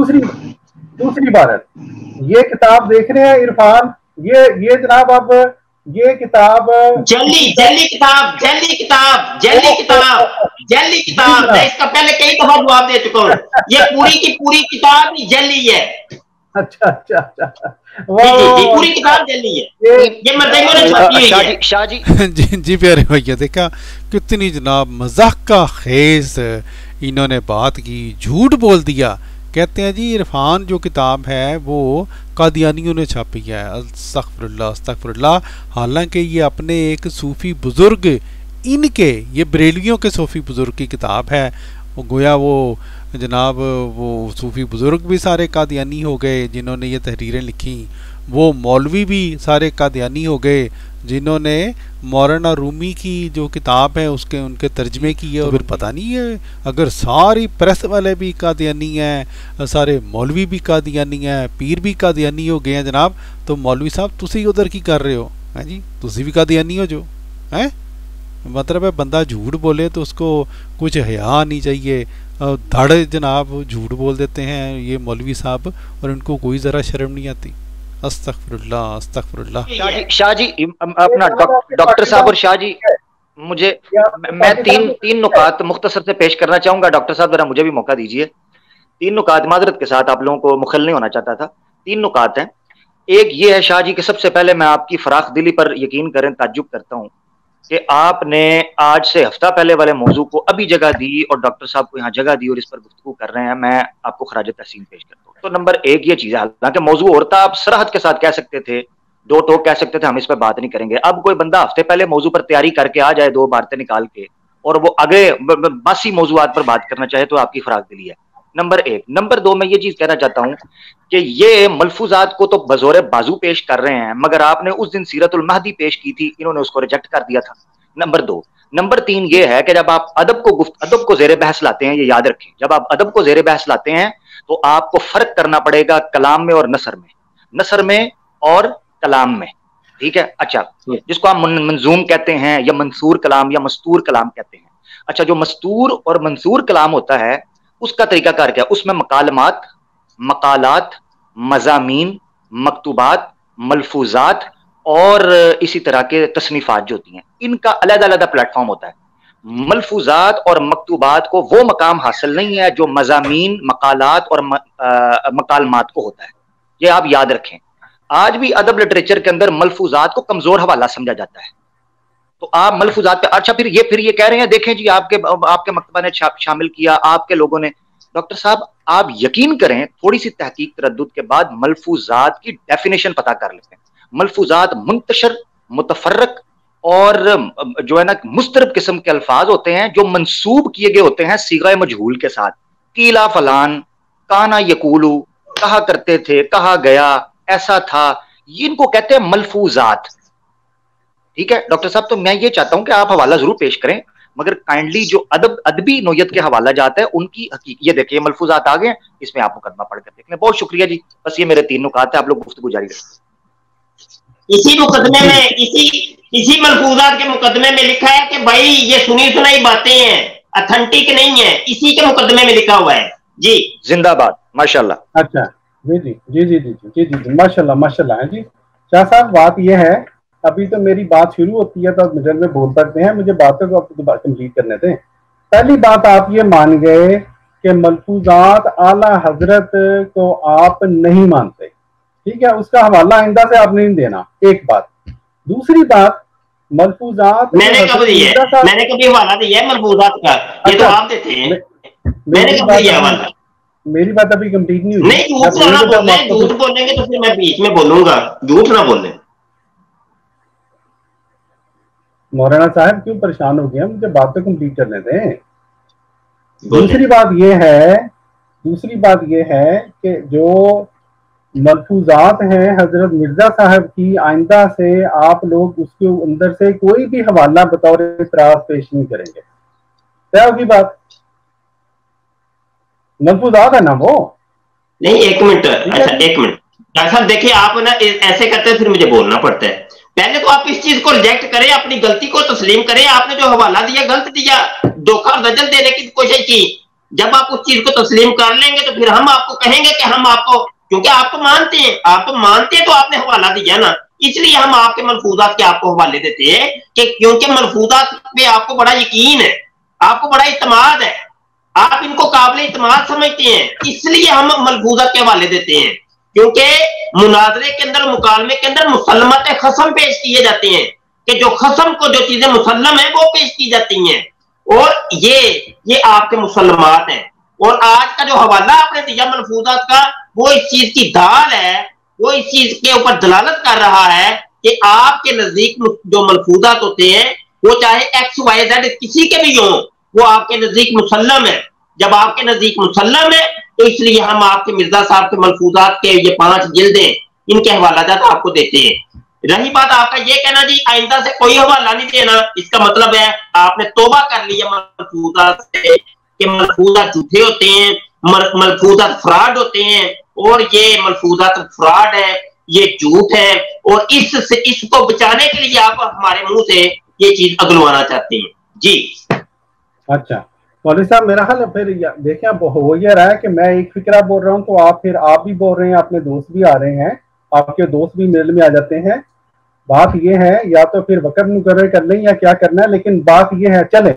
Speaker 5: दूसरी बात, ये किताब देख रहे हैं इरफान, ये जनाब अब ये किताब
Speaker 4: जल्दी किताब मैं इसका पहले कई दफा जवाब दे चुका हूँ, ये पूरी की पूरी किताब जल्दी है।
Speaker 5: अच्छा
Speaker 4: पूरी किताब जल्दी है, ये मर्दों ने छापी हुई है।
Speaker 6: शाह जी
Speaker 3: जी प्यारे भैया, देखा कितनी जनाब मजाक का खेज इन्होंने बात की, झूठ बोल दिया। कहते हैं जी इरफान जो किताब है वो कादियानियों ने छापी है। अस्तगफिरुल्लाह अस्तगफिरुल्लाह। हालांकि ये अपने एक सूफ़ी बुज़ुर्ग, इनके ये बरेलवियों के सूफ़ी बुज़ुर्ग की किताब है। वो गोया वो जनाब वो सूफ़ी बुज़ुर्ग भी सारे कादियानी हो गए जिन्होंने ये तहरीरें लिखी, वो मौलवी भी सारे कादियानी हो गए जिन्होंने मौलाना रूमी की जो किताब है उसके उनके तर्जमे किए। और फिर पता नहीं है, अगर सारी प्रेस वाले भी कादियानी हैं, सारे मौलवी भी कादियानी हैं, पीर भी कादियानी हो गए हैं जनाब, तो मौलवी साहब तुसी उधर की कर रहे हो हैं जी, तुसी भी कादियानी हो जो हैं। मतलब है बंदा झूठ बोले तो उसको कुछ हया नहीं चाहिए, धड़ जनाब झूठ बोल देते हैं ये मौलवी साहब और इनको कोई ज़रा शर्म नहीं आती। अस्तगफिरुल्लाह अस्तगफिरुल्लाह।
Speaker 6: शाह जी अपना डॉक्टर साहब और शाह जी, मुझे मैं तीन नुकात मुख्तसर से पेश करना चाहूंगा। डॉक्टर साहब जरा मुझे भी मौका दीजिए। 3 नुकात माजरत के साथ, आप लोगों को मुखल नहीं होना चाहता था। 3 नुकात हैं। एक ये है शाह जी कि सबसे पहले मैं आपकी फराख दिली पर यकीन करें, ताज्जुब करता हूँ कि आपने आज से हफ्ता पहले वाले मौजू को अभी जगह दी और डॉक्टर साहब को यहाँ जगह दी और इस पर गुफ्तगू कर रहे हैं। मैं आपको खराज तहसीन पेश करता हूँ। तो नंबर 1 ये चीज है, हालांकि मौजू और था, आप सरहद के साथ कह सकते थे, 2 टोक कह सकते थे, हम इस पर बात नहीं करेंगे। अब कोई बंदा हफ्ते पहले मौजू पर तैयारी करके आ जाए 2 बातें निकाल के और वो आगे बासी मौजूआत पर बात करना चाहे तो आपकी फराख दिली है, नंबर 1। नंबर 2 मैं ये चीज कहना चाहता हूँ कि ये मलफूजात को तो बजोरे बाजू पेश कर रहे हैं, मगर आपने उस दिन सीरतुल महदी पेश की थी, इन्होंने उसको रिजेक्ट कर दिया था, नंबर 2। नंबर 3 ये है कि जब आप अदब को ज़ेरे बहस लाते हैं, ये याद रखें, जब आप अदब को ज़ेरे बहस लाते हैं तो आपको फर्क करना पड़ेगा कलाम में और नसर में और कलाम में, ठीक है। अच्छा, जिसको आप मंजूम कहते हैं या मंसूर कलाम या मस्तूर कलाम कहते हैं। अच्छा, जो मस्तूर और मंसूर कलाम होता है اس کا طریقہ کار کیا؟ اس میں مکالمات، مقالات، مضامین، مکتوبات، ملفوظات اور اسی طرح کے تصنیفات جو ہوتی ہیں، ان کا علیحدہ علیحدہ پلیٹ فارم ہوتا ہے۔ ملفوظات اور مکتوبات کو وہ مقام حاصل نہیں ہے جو مضامین، مقالات اور مکالمات کو ہوتا ہے، یہ آپ یاد رکھیں۔ آج بھی ادب لٹریچر کے اندر ملفوظات کو کمزور حوالہ سمجھا جاتا ہے، تو آپ ملفوظات پہ اچھا پھر یہ کہہ رہے ہیں دیکھیں جی آپ کے مکتبہ نے شامل کیا، آپ کے لوگوں نے۔ ڈاکٹر صاحب آپ یقین کریں، تھوڑی سی تحقیق تردد کے بعد ملفوظات کی ڈیفینیشن پتہ کر لیتے ہیں۔ ملفوظات منتشر، متفرق اور جو ہے نا مسترب قسم کے الفاظ ہوتے ہیں جو منسوب کیے گئے ہوتے ہیں صیغہ مجہول کے ساتھ۔ قیلا فلان، کانا یقولو، کہا کرتے تھے، کہا گیا، ایسا تھا، ان کو کہتے ہیں ملفوظات۔ ٹھیک ہے ڈاکٹر صاحب، تو میں یہ چاہتا ہوں کہ آپ حوالہ ضرور پیش کریں، مگر کائنڈلی جو ادبی نوعیت کے حوالہ جاتا ہے ان کی حقیقت یہ دیکھیں، ملفوظات آ گئے ہیں، اس میں آپ مقدمہ پڑھ کر دیکھ لیں۔ بہت شکریہ جی، بس یہ میرے 3 نکات ہیں، آپ لوگ گفتگو جاری رکھیں۔
Speaker 4: اسی مقدمے میں اسی ملفوظات کے مقدمے میں لکھا ہے کہ بھائی یہ سنی سنائی باتیں ہیں، اتھینٹک نہیں ہے، اسی کے مقدمے میں لکھا ہوا ہے جی۔
Speaker 6: زندہ باد، ماشاءاللہ۔
Speaker 5: اچھا جی جی جی جی جی جی جی جی ماشاءاللہ ماشاءاللہ ہے جی۔ شاہ صاحب بات یہ ہے، ابھی تو میری بات شروع ہوتی ہے تو مجھے میں بول سکتے ہیں، مجھے باتوں کو کمپلیٹ کرنے دیں۔ پہلی بات آپ یہ مان گئے کہ ملفوظات اعلی حضرت کو آپ نہیں مانتے، ٹھیک ہے، اس کا حوالہ آئندہ سے آپ نہیں دینا، ایک بات۔ دوسری بات، ملفوظات
Speaker 4: میں نے کب دیا ہے؟ میں نے کبھی حوالہ دیا ہے ملفوظات کا؟ یہ تو آپ دیتے ہیں، میں نے کب دیا حوالہ؟
Speaker 5: میری بات ابھی کمپلیٹ نہیں ہوئی۔
Speaker 4: نہیں جھوٹ نہ بولیں، جھوٹ بولیں گے تو پھر میں بیچ میں بولوں گا، جھوٹ نہ بولیں۔
Speaker 5: مولانا صاحب کیوں پریشان ہو گیا؟ مجھے بات تو کمپلیٹ کرنے دیں۔ دوسری بات یہ ہے کہ جو ملفوظات ہیں حضرت مرزا صاحب کی، آئندہ سے آپ لوگ اس کے اندر سے کوئی بھی حوالہ بطور اعتراض پیش نہیں کریں گے، طے ہوگی بات؟ ملفوظات ہے نا وہ؟
Speaker 4: نہیں ایک منٹ، اچھا ایک منٹ ڈاکٹر صاحب دیکھیں، آپ نا ایسے کرتے ہیں پھر مجھے بولنا پڑتا ہے۔ پہلے تو آپ اس چیز کو ریجیکٹ کریں، اپنی غلطی کو تسلیم کریں، آپ نے جو حوالہ دیا غلط دیا، دھوکہ اور دجل دینے کی کوشش کی۔ جب آپ اس چیز کو تسلیم کر لیں گے تو پھر ہم آپ کو کہیں گے کہ ہم آپ کو، کیونکہ آپ تو مانتے ہیں تو آپ نے حوالہ دیا نا، اس لیے ہم آپ کے ملفوظات کے آپ کو حوالے دیتے ہیں کہ کیونکہ ملفوظات پہ آپ کو بڑا یقین ہے، آپ کو بڑا اعتماد ہے، آپ ان کو قابل اعتماد سمجھتے ہیں، اس لیے ہم ملفوظات کے حوالے دیتے ہیں۔ کیونکہ مناظرے کے اندر، مکالمے کے اندر مسلمت خصم پیش کیے جاتے ہیں کہ جو خصم کو جو چیزیں مسلم ہیں وہ پیش کی جاتی ہیں، اور یہ آپ کے مسلمات ہیں۔ اور آج کا جو حوالہ آپ نے دیا ملفوظات کا، وہ اس چیز کی دال ہے، وہ اس چیز کے اوپر دلالت کر رہا ہے کہ آپ کے نزدیک جو ملفوظات ہوتے ہیں وہ چاہے ایکس وائی زیڈ کسی کے بھی ہوں، وہ آپ کے نزدیک مسلم ہے۔ جب آپ کے نزدیک مسلم ہے تو اس لیے ہم آپ کے مرزا صاحب کے ملفوظات کے یہ 5 جلدیں، ان کے حوالہ جات آپ کو دیتے ہیں۔ رہی بات آپ کا یہ کہنا جی آئندہ سے کوئی حوالہ نہیں دینا، اس کا مطلب ہے آپ نے توبہ کر لی ہے ملفوظات سے کہ ملفوظات جھوٹے ہوتے ہیں، ملفوظات فراڈ ہوتے ہیں، اور یہ ملفوظات فراڈ ہے، یہ جھوٹ ہے، اور اس کو بچانے کے لیے آپ ہمارے منہ سے یہ چیز اگلوانا چاہتے ہیں جی۔
Speaker 5: اچھا مولوی صاحب، میرا حال پھر دیکھیں اب ہو یہ رہا ہے کہ میں ایک فکرہ بول رہا ہوں تو آپ بھی بول رہے ہیں، اپنے دوست بھی آ رہے ہیں، آپ کے دوست بھی میل میں آ جاتے ہیں۔ بات یہ ہے یا تو پھر وقت مقرر کر لیں یا کیا کرنا ہے، لیکن بات یہ ہے چلیں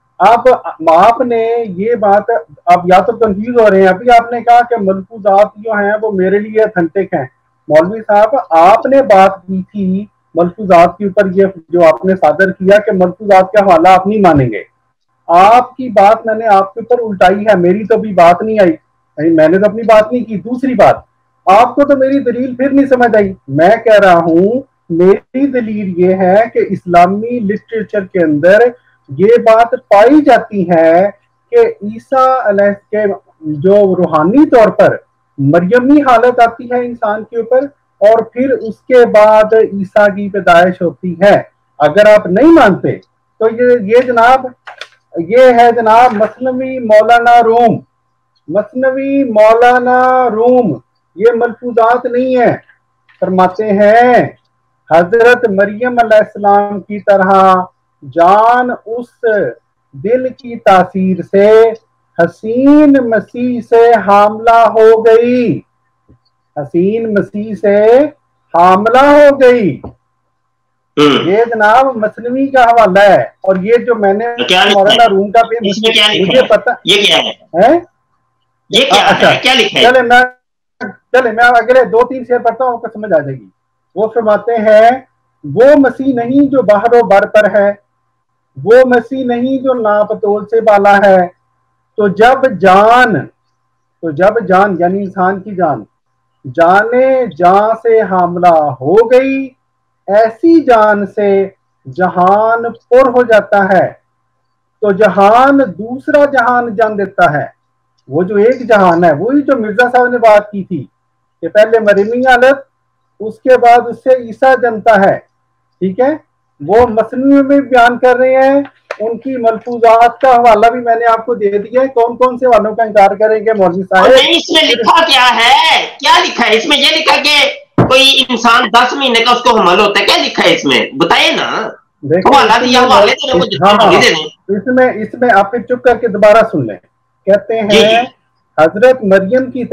Speaker 5: آپ نے یہ بات، اب یا تو کنفیوز ہو رہے ہیں، ابھی آپ نے کہا کہ ملفوظات جو ہیں وہ میرے لیے اتھینٹک ہیں۔ مولوی صاحب آپ نے بات کی تھی ملفوظات کے اوپر، یہ جو آپ نے صادر کیا کہ ملفوظات کا حوالہ آپ نہیں مانیں گے، آپ کی بات میں نے آپ کے اوپر الٹائی ہے، میری تو بھی بات نہیں آئی، میں نے تو اپنی بات نہیں کی۔ دوسری بات، آپ کو تو میری دلیل پھر نہیں سمجھ آئی۔ میں کہہ رہا ہوں میری دلیل یہ ہے کہ اسلامی لٹریچر کے اندر یہ بات پائی جاتی ہے کہ عیسیٰ علیہ کے جو روحانی طور پر مریمی حالت آتی ہے انسان کے اوپر، اور پھر اس کے بعد عیسیٰ کی پیدائش ہوتی ہے۔ اگر آپ نہیں مانتے تو یہ جناب، یہ ہے جناب مثنوی مولانا روم، یہ ملفوظات نہیں ہے۔ فرماتے ہیں حضرت مریم علیہ السلام کی طرح جان اس دل کی تاثیر سے حسین مسیح سے حاملہ ہو گئی، حسین مسیح سے حاملہ ہو گئی، یہ جناب مثنوی کا حوالہ ہے۔ اور یہ جو میں نے مولانا روم کا پہ مجھے پتا
Speaker 4: یہ کیا ہے، یہ کیا ہے، کیا لکھا ہے؟
Speaker 5: چلے میں اگلے 2-3 شعر پڑھتا ہوں، آپ کو سمجھ آ جائے گی۔ وہ فرماتے ہیں وہ مسیح نہیں جو بحر و بر پر ہے، وہ مسیح نہیں جو ناپ تول سے بالا ہے، تو جب جان یعنی انسان کی جان جانے جان سے حاملہ ہو گئی، ایسی جان سے جہان پر ہو جاتا ہے، تو جہان دوسرا جہان جان دیتا ہے۔ وہ جو ایک جہان ہے وہی جو مرزا صاحب نے بات کی تھی کہ پہلے مریم حالت، اس کے بعد اس سے عیسیٰ جنتا ہے، ٹھیک ہے؟ وہ مصنوعی میں بیان کر رہے ہیں، ان کی ملفوظات کا حوالہ بھی میں نے آپ کو دے دیا ہے۔ کون کون سے حوالوں کا انکار کریں گے مولوی صاحب؟
Speaker 4: نہیں، اس میں لکھا کیا ہے، کیا لکھا ہے اس میں؟ یہ لکھا کہ کوئی انسان 10 مہینے کا اس کو حمل ہوتا ہے، کیا لکھا ہے اس میں؟ بتائیے نا، حوالہ دیا، حوالے
Speaker 5: اس میں آپ نے چپ کر کے دوبارہ سن لیں۔ کہتے ہیں حضرت مریم کی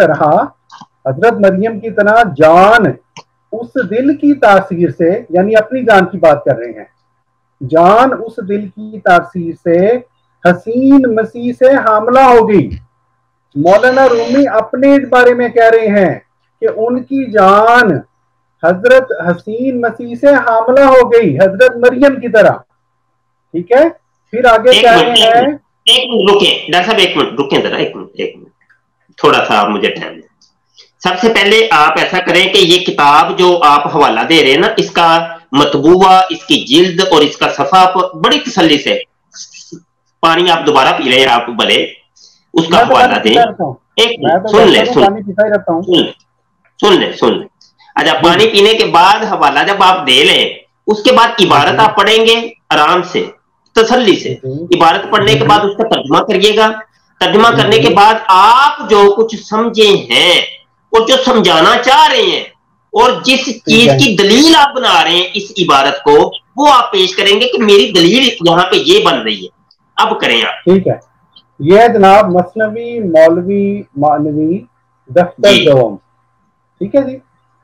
Speaker 5: طرح جان اس دل کی تاثیر سے، یعنی اپنی جان کی بات کر رہے ہیں، جان اس دل کی تاثیر سے حسین مسیح سے حاملہ ہو گئی۔ مولانا رومی اپنے بارے میں کہہ رہے ہیں کہ ان کی جان حضرت حسین مسیح سے حاملہ ہو گئی، حضرت مریم کی طرح، ٹھیک ہے؟ پھر آگے کہہ رہے ہیں،
Speaker 4: ایک منٹ رکیں ڈاکٹر صاحب، ایک منٹ رکیں ذرا، ایک منٹ تھوڑا سا آپ مجھے ٹائم دیں۔ سب سے پہلے آپ ایسا کریں کہ یہ کتاب جو آپ حوالہ دے رہے ہیں نا، اس کا مطبوعہ، اس کی جلد اور اس کا صفحہ بڑی تسلی سے، پانی آپ دوبارہ پی لیں، آپ بھلے اس کا حوالہ دیں۔ ایک سن لیں اچھا، پانی پینے کے بعد حوالہ جب آپ دے لیں، اس کے بعد عبارت آپ پڑھیں گے آرام سے، تسلی سے۔ عبارت پڑھنے کے بعد اس کا ترجمہ کریے گا، ترجمہ کرنے کے بعد آپ جو کچھ سمجھے ہیں اور جو سمجھانا چاہ رہے ہیں اور جس چیز کی دلیل آپ بنا رہے ہیں اس عبارت کو، وہ آپ پیش کریں گے کہ میری دلیل یہاں پہ یہ بن رہی ہے۔ اب کریں آپ۔
Speaker 5: ٹھیک ہے، یہ جناب مثنوی مولوی معنوی دفتر دوم، ٹھیک ہے جی،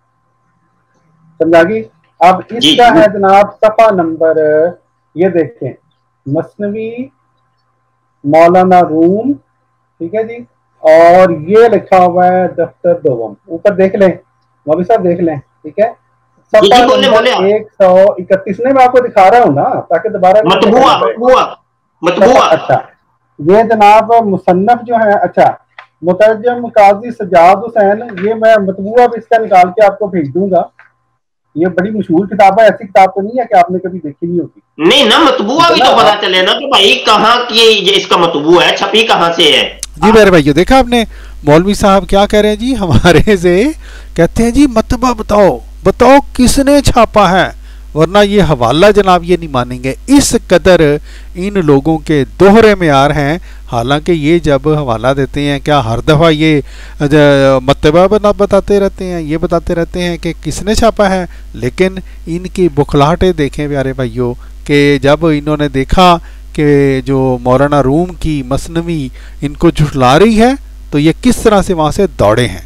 Speaker 5: سمجھا گی؟ اب اس کا ہے جناب صفحہ نمبر، یہ دیکھیں، مثنوی مولانا روم، ٹھیک ہے جی، اور یہ لکھا ہوا ہے دفتر دوم، اوپر دیکھ لیں مولوی صاحب، دیکھ لیں، ٹھیک ہے؟ صفحہ نمبر 131 میں آپ کو دکھا رہا ہوں نا، تاکہ دوبارہ
Speaker 4: مطبوعہ۔
Speaker 5: اچھا، یہ جناب مصنف جو ہے، اچھا، مترجم قاضی سجاد حسین، یہ میں مطبوعہ بھی اس کا نکال کے آپ کو بھیج دوں گا۔ یہ بڑی مشہور کتاب ہے، ایسی کتاب تو نہیں ہے کہ آپ نے کبھی دیکھی نہیں ہوگی۔
Speaker 4: نہیں نا، مطبوعہ بھی تو پتا چلے نا کہ بھائی کہاں کی اس کا مطبوع ہے، چھپی کہاں سے ہے۔
Speaker 3: جی میرے بھائیو، دیکھا آپ نے مولوی صاحب کیا کہہ رہے ہیں جی، ہمارے سے کہتے ہیں جی مطبع بتاؤ کس نے چھاپا ہے، ورنہ یہ حوالہ جناب یہ نہیں مانیں گے۔ اس قدر ان لوگوں کے دوہرے معیار ہیں، حالانکہ یہ جب حوالہ دیتے ہیں کیا ہر دفعہ یہ مطبع بتاتے رہتے ہیں، یہ بتاتے رہتے ہیں کہ کس نے چھاپا ہے، لیکن ان کی بکھلاہٹیں دیکھیں پیارے بھائیوں، کہ جب انہوں نے دیکھا کہ جو مولانا روم کی مثنوی ان کو جھٹلا رہی ہے تو یہ کس طرح سے وہاں سے دوڑے ہیں۔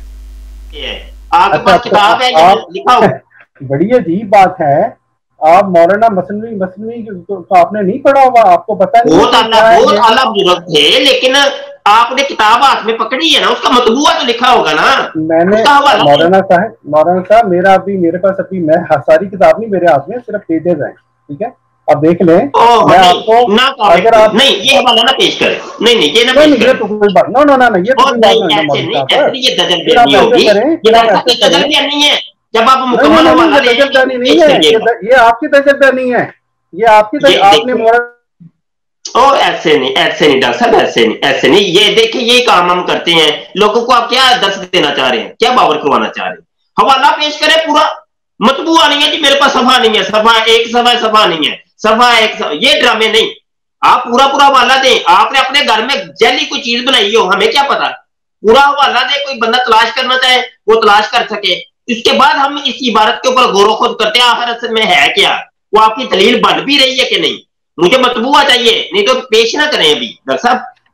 Speaker 5: بڑی عجیب بات ہے، آپ مولانا مثنوی کو آپ نے نہیں پڑھا ہوا، آپ کو پتہ نہیں؟
Speaker 4: بہت اعلیٰ بزرگ تھے، لیکن آپ نے کتاب ہاتھ میں پکڑی ہے نا، اس کا مطبوعہ تو لکھا ہوگا نا۔
Speaker 5: میں نے مولانا صاحب میرے پاس ابھی میں ساری کتاب نہیں میرے ہاتھ میں، صرف پیجز ہیں، ٹھیک ہے؟ اب دیکھ لیں، میں آپ کو اگر آپ
Speaker 4: نہیں یہ حوالہ نہ پیش کریں، نہیں یہ نہ
Speaker 5: پیش کریں، یہ تو کوئی بات نہیں، یہ کوئی بات نہیں،
Speaker 4: یہ دجل بیانی ہوگی، یہ نہیں ہے۔ جب آپ مکمل حوالہ لیں گے،
Speaker 5: یہ آپ کی تجربہ نہیں ہے، یہ آپ کی آپ نے
Speaker 4: ایسے نہیں ڈاکٹر صاحب، ایسے نہیں۔ یہ دیکھیں، یہ کام ہم کرتے ہیں، لوگوں کو آپ کیا درس دینا چاہ رہے ہیں، کیا باور کروانا چاہ رہے ہیں؟ حوالہ پیش کریں پورا، مطبوعہ نہیں ہے جی میرے پاس صفحہ نہیں ہے، صفحہ نہیں ہے، صفحہ یہ ڈرامے نہیں، آپ پورا حوالہ دیں۔ آپ نے اپنے گھر میں جیلی کوئی چیز بنائی ہو، ہمیں کیا پتا، پورا حوالہ دیں، کوئی بندہ تلاش کرنا چاہے وہ تلاش کر سکے، اس کے بعد ہم اس عبارت کے اوپر غور و خوض کرتے ہیں آخر اصل میں ہے کیا، وہ آپ کی دلیل بن بھی رہی ہے کہ نہیں۔ مجھے مطبوعہ چاہیے، نہیں تو پیش نہ کریں ابھی ڈاکٹر صاحب،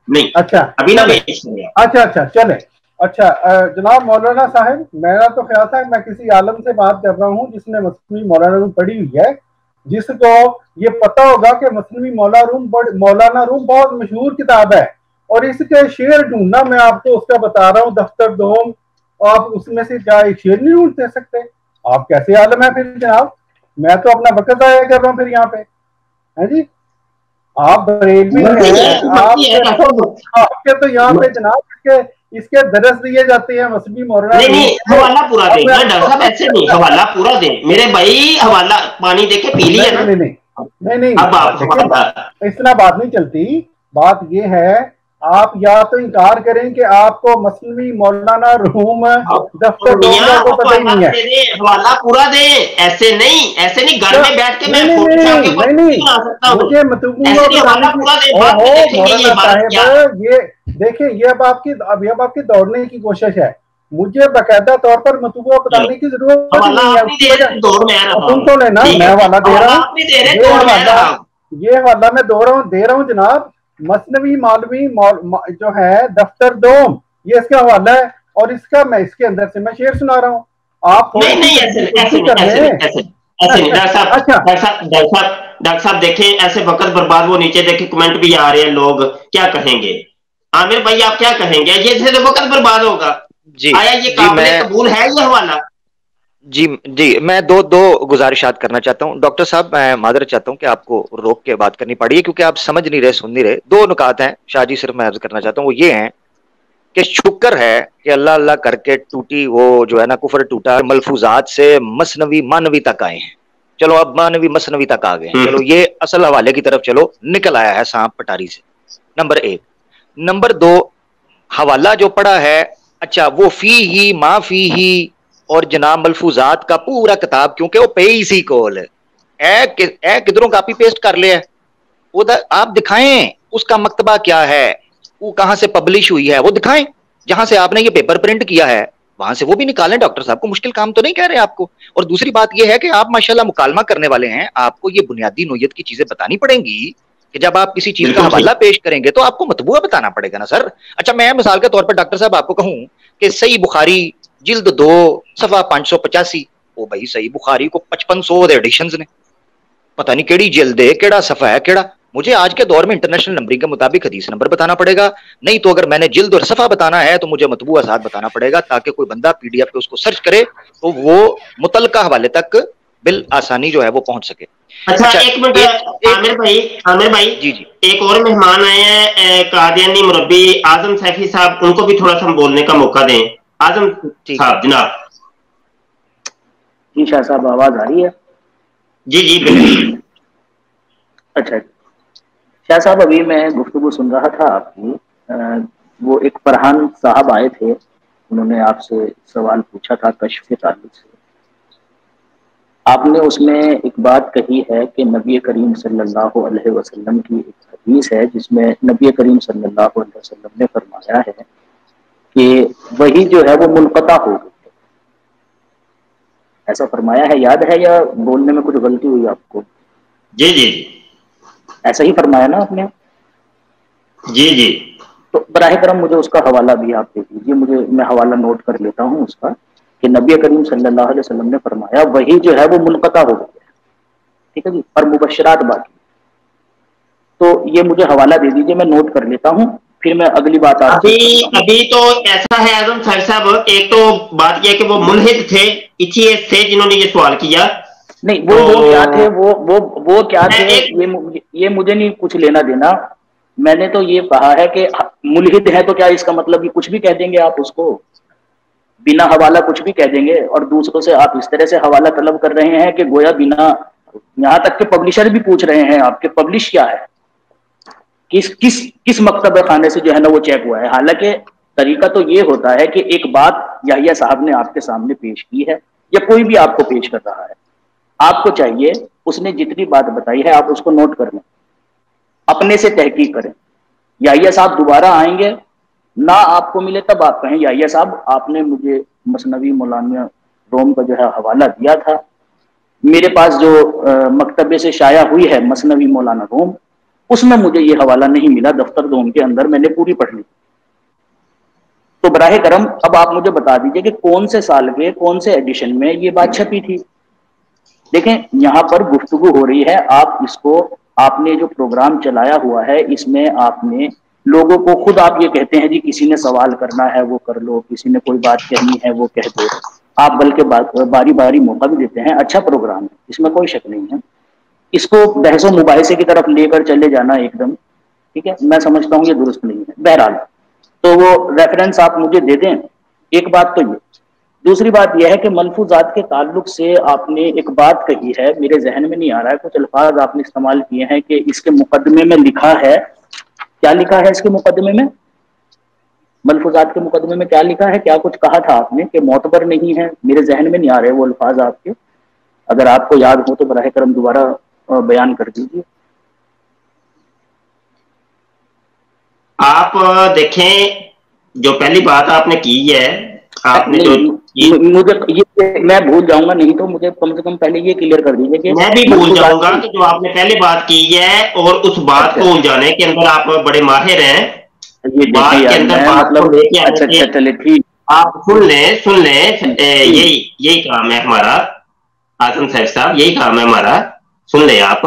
Speaker 4: नहीं,
Speaker 5: अच्छा
Speaker 4: अभी ना पेश करें।
Speaker 5: अच्छा चले। अच्छा जनाब मौलाना साहब, मेरा तो ख्याल था मैं किसी आलम से बात कर रहा हूँ जिसने मसनवी मौलाना रूम पढ़ी हुई है, जिसको ये पता होगा कि मसनवी मौलाना रूम बहुत मशहूर किताब है, और इसके शेर ढूंढना, मैं आपको उसका बता रहा हूँ, दफ्तर दोम, आप उसमें से क्या एक शेर नहीं ढूंढ दे सकते? आप कैसे आलम है फिर जनाब? मैं तो अपना वक्त ज़ाया कर रहा हूँ फिर यहाँ पे, है जी? आप बरेलवी हैं, आपके तो यहाँ पे जनाब इसके दरस दिए जाते हैं मसनवी मौलाना।
Speaker 4: नहीं, हवाला पूरा दे डॉक्टर साहब, ऐसे नहीं, हवाला पूरा दे मेरे भाई, हवाला पानी देके पी लिया ना।
Speaker 5: नहीं, अब आप इस तरह बात नहीं चलती। बात ये है, आप या तो इनकार करें कि आपको मसनवी मौलाना रूम दफ्तर को पता ही नहीं है,
Speaker 4: हवाला पूरा दे। ऐसे नहीं घर में बैठ के मैं
Speaker 5: मुझे ये देखिए, ये अब आपकी दौड़ने की कोशिश है। मुझे बाकायदा तौर पर मतुबा बताने की जरूरत नहीं है। तुम तो लेना, मैं हवाला दे रहा हूँ, ये हवाला मैं दे रहा हूँ जनाब। मसनवी मौलवी जो है दफ्तर दोम, ये इसका हवाला है, और इसका मैं इसके अंदर से मैं शेर सुना रहा हूँ। आप
Speaker 4: डॉक्टर साहब देखें, ऐसे वक्त बर्बाद, वो नीचे देखे कमेंट भी आ रहे हैं, लोग क्या कहेंगे? आमिर भाई आप क्या कहेंगे? ये वक्त बर्बाद होगा जी? आया ये काबिल कबूल है ये हवाला?
Speaker 6: जी मैं दो गुजारिशात करना चाहता हूं। डॉक्टर साहब मैं माजरत चाहता हूं कि आपको रोक के बात करनी पड़ी है, क्योंकि आप समझ नहीं रहे, सुन नहीं रहे। दो नुकात हैं शाह जी, सिर्फ मैं अर्ज करना चाहता हूं, वो ये हैं कि शुक्र है कि अल्लाह अल्लाह करके टूटी वो जो है ना, कुफर टूटा, मलफूजात से मसनवी मानवी तक आए हैं। चलो अब मानवी मसनवी तक आ गए हैं, चलो ये असल हवाले की तरफ चलो, निकल आया है सांप पटारी से, नंबर एक। नंबर दो, हवाला जो पड़ा है, अच्छा वो फी ही माफी ही और जनाब मलफूजात का पूरा किताब, क्योंकि वो पे इसी कोल किधरों कॉपी पेस्ट कर लिया, उधर आप दिखाएं उसका मकतबा क्या है, वो कहां से पब्लिश हुई है वो दिखाएं, जहां से आपने ये पेपर प्रिंट किया है वहां से वो भी निकालें। डॉक्टर साहब को मुश्किल काम तो नहीं कह रहे आपको। और दूसरी बात ये है कि आप माशाल्लाह मुकालमा करने वाले हैं, आपको ये बुनियादी नोयत की चीजें बतानी पड़ेंगी कि जब आप किसी चीज का हवाला पेश करेंगे तो आपको मतबूआ बताना पड़ेगा ना सर। अच्छा मैं मिसाल के तौर पर डॉक्टर साहब आपको कहूं कि सही बुखारी जिल्द 2 सफा 585, ओ भाई सही बुखारी को 5500 एडिशंस ने, पता नहीं केड़ी जिल्द है, केड़ा सफा है, केड़ा, मुझे आज के दौर में इंटरनेशनल नंबरिंग के मुताबिक हदीस नंबर बताना पड़ेगा। नहीं तो अगर मैंने जिल्द और सफा बताना है तो मुझे मतबूआ साथ बताना पड़ेगा, ताकि कोई बंदा पीडीएफ पे उसको सर्च करे तो वो मुतलका हवाले तक बिल आसानी जो है वो पहुंच सके।
Speaker 4: अच्छा एक मिनट आमिर भाई जी एक और मेहमान आए हैं, कादियानी मुरब्बी आजम सैफी साहब, उनको भी थोड़ा सा हम बोलने का मौका दें। आजम साहब जनाब।
Speaker 7: जी शाह साहब आवाज आ रही है?
Speaker 4: जी बिल्कुल।
Speaker 7: अच्छा शाह साहब, अभी मैं गुफ्तगू सुन रहा था आपकी, वो एक फरहान साहब आए थे, उन्होंने आपसे सवाल पूछा था कश्फ के ताल्लुक से। आपने उसमें एक बात कही है कि नबी करीम सल्लल्लाहु अलैहि वसल्लम की एक हदीस है जिसमें नबी करीम सल्लल्लाहु अलैहि वसल्लम ने फरमाया है कि वही जो है वो मुनक़ता हो गई। ऐसा फरमाया है, याद है या बोलने में कुछ गलती हुई आपको?
Speaker 4: जी
Speaker 7: ऐसा ही फरमाया ना आपने?
Speaker 4: जी
Speaker 7: तो बराह करम मुझे उसका हवाला भी आप दे दीजिए, मैं हवाला नोट कर लेता हूँ उसका, कि नबी करीम सल्लल्लाहु अलैहि वसल्लम ने फरमाया वही जो है वो मुनक़ता हो गया। ठीक है जी, और मुबश्शरात बाकी। तो ये मुझे हवाला दे दीजिए, मैं नोट कर लेता हूँ, फिर मैं अगली बात
Speaker 4: अभी तो ऐसा है आजम साहब, एक तो बात यह कि वो मुल्हिद थे, एथीइस्ट थे जिन्होंने ये सवाल किया।
Speaker 7: नहीं वो क्या थे, वो क्या थे, ये मुझे नहीं कुछ लेना देना। मैंने तो ये कहा है कि मुल्हिद है तो क्या इसका मतलब कि कुछ भी कह देंगे आप उसको, बिना हवाला कुछ भी कह देंगे, और दूसरों से आप इस तरह से हवाला तलब कर रहे हैं कि गोया बिना, यहाँ तक के पब्लिशर भी पूछ रहे हैं आपके पब्लिश क्या है, किस मकतब खाने से जो है ना वो चेक हुआ है। हालांकि तरीका तो ये होता है कि एक बात याहिया साहब ने आपके सामने पेश की है या कोई भी आपको पेश कर रहा है, आपको चाहिए उसने जितनी बात बताई है आप उसको नोट कर लें, अपने से तहकीक करें। याहिया साहब दोबारा आएंगे ना, आपको मिले तब आप कहें याहिया साहब आपने मुझे मसनवी मौलाना रोम का जो है हवाला दिया था, मेरे पास जो मकतबे से शाया हुई है मसनवी मौलाना रोम, اس میں مجھے یہ حوالہ نہیں ملا دفتر دوم کے اندر، میں نے پوری پڑھ لی. تو براہ کرم اب آپ مجھے بتا دیجئے کہ کون سے سال کے کون سے ایڈیشن میں یہ بات چھپی تھی. دیکھیں یہاں پر گفتگو ہو رہی ہے، آپ اس کو، آپ نے جو پروگرام چلایا ہوا ہے اس میں آپ نے لوگوں کو، خود آپ یہ کہتے ہیں جی کسی نے سوال کرنا ہے وہ کر لو، کسی نے کوئی بات کہنی ہے وہ کہہ دو، آپ بلکہ باری باری موقع بھی دیتے ہیں. اچھا پروگرام ہے، اس میں کوئی شک نہیں ہے. اس کو بحث و مباحثے کی طرف لے کر چلے جانا ایک دم ٹھیک ہے، میں سمجھتا ہوں یہ درست نہیں ہے. بہرحال تو وہ ریفرنس آپ مجھے دے دیں. ایک بات تو یہ، دوسری بات یہ ہے کہ ملفوظات کے تعلق سے آپ نے ایک بات کہی ہے، میرے ذہن میں نہیں آ رہا ہے، کچھ الفاظ آپ نے استعمال کیے ہیں کہ اس کے مقدمے میں لکھا ہے. کیا لکھا ہے اس کے مقدمے میں؟ ملفوظات کے مقدمے میں کیا لکھا ہے؟ کیا کچھ کہا تھا آپ نے کہ معتبر نہیں ہے؟ میرے ذہن میں نہیں آ رہے وہ الفاظ آپ کے، اگر آپ کو یاد ہو تو براہ کرم دوبارہ بیان کر دیجیے.
Speaker 4: آپ دیکھیں جو پہلی بات آپ نے کی ہے، آپ نے جو
Speaker 7: مجھے یہ میں بھول جاؤں گا، نہیں تو مجھے کم سے کم پہلے یہ کلیئر کر دیجیے کہ
Speaker 4: میں بھی بھول جاؤں گا کہ جو آپ نے پہلے بات کی ہے اور اس بات کو الجھانے کے اندر آپ بڑے ماہر ہیں. بات کے اندر بات کو لے کے
Speaker 7: اچھا چلے ٹھیک،
Speaker 4: آپ سن لیں یہی کام ہے ہمارا. اعظم صاحب یہی کام ہے ہمارا، سن لیں آپ.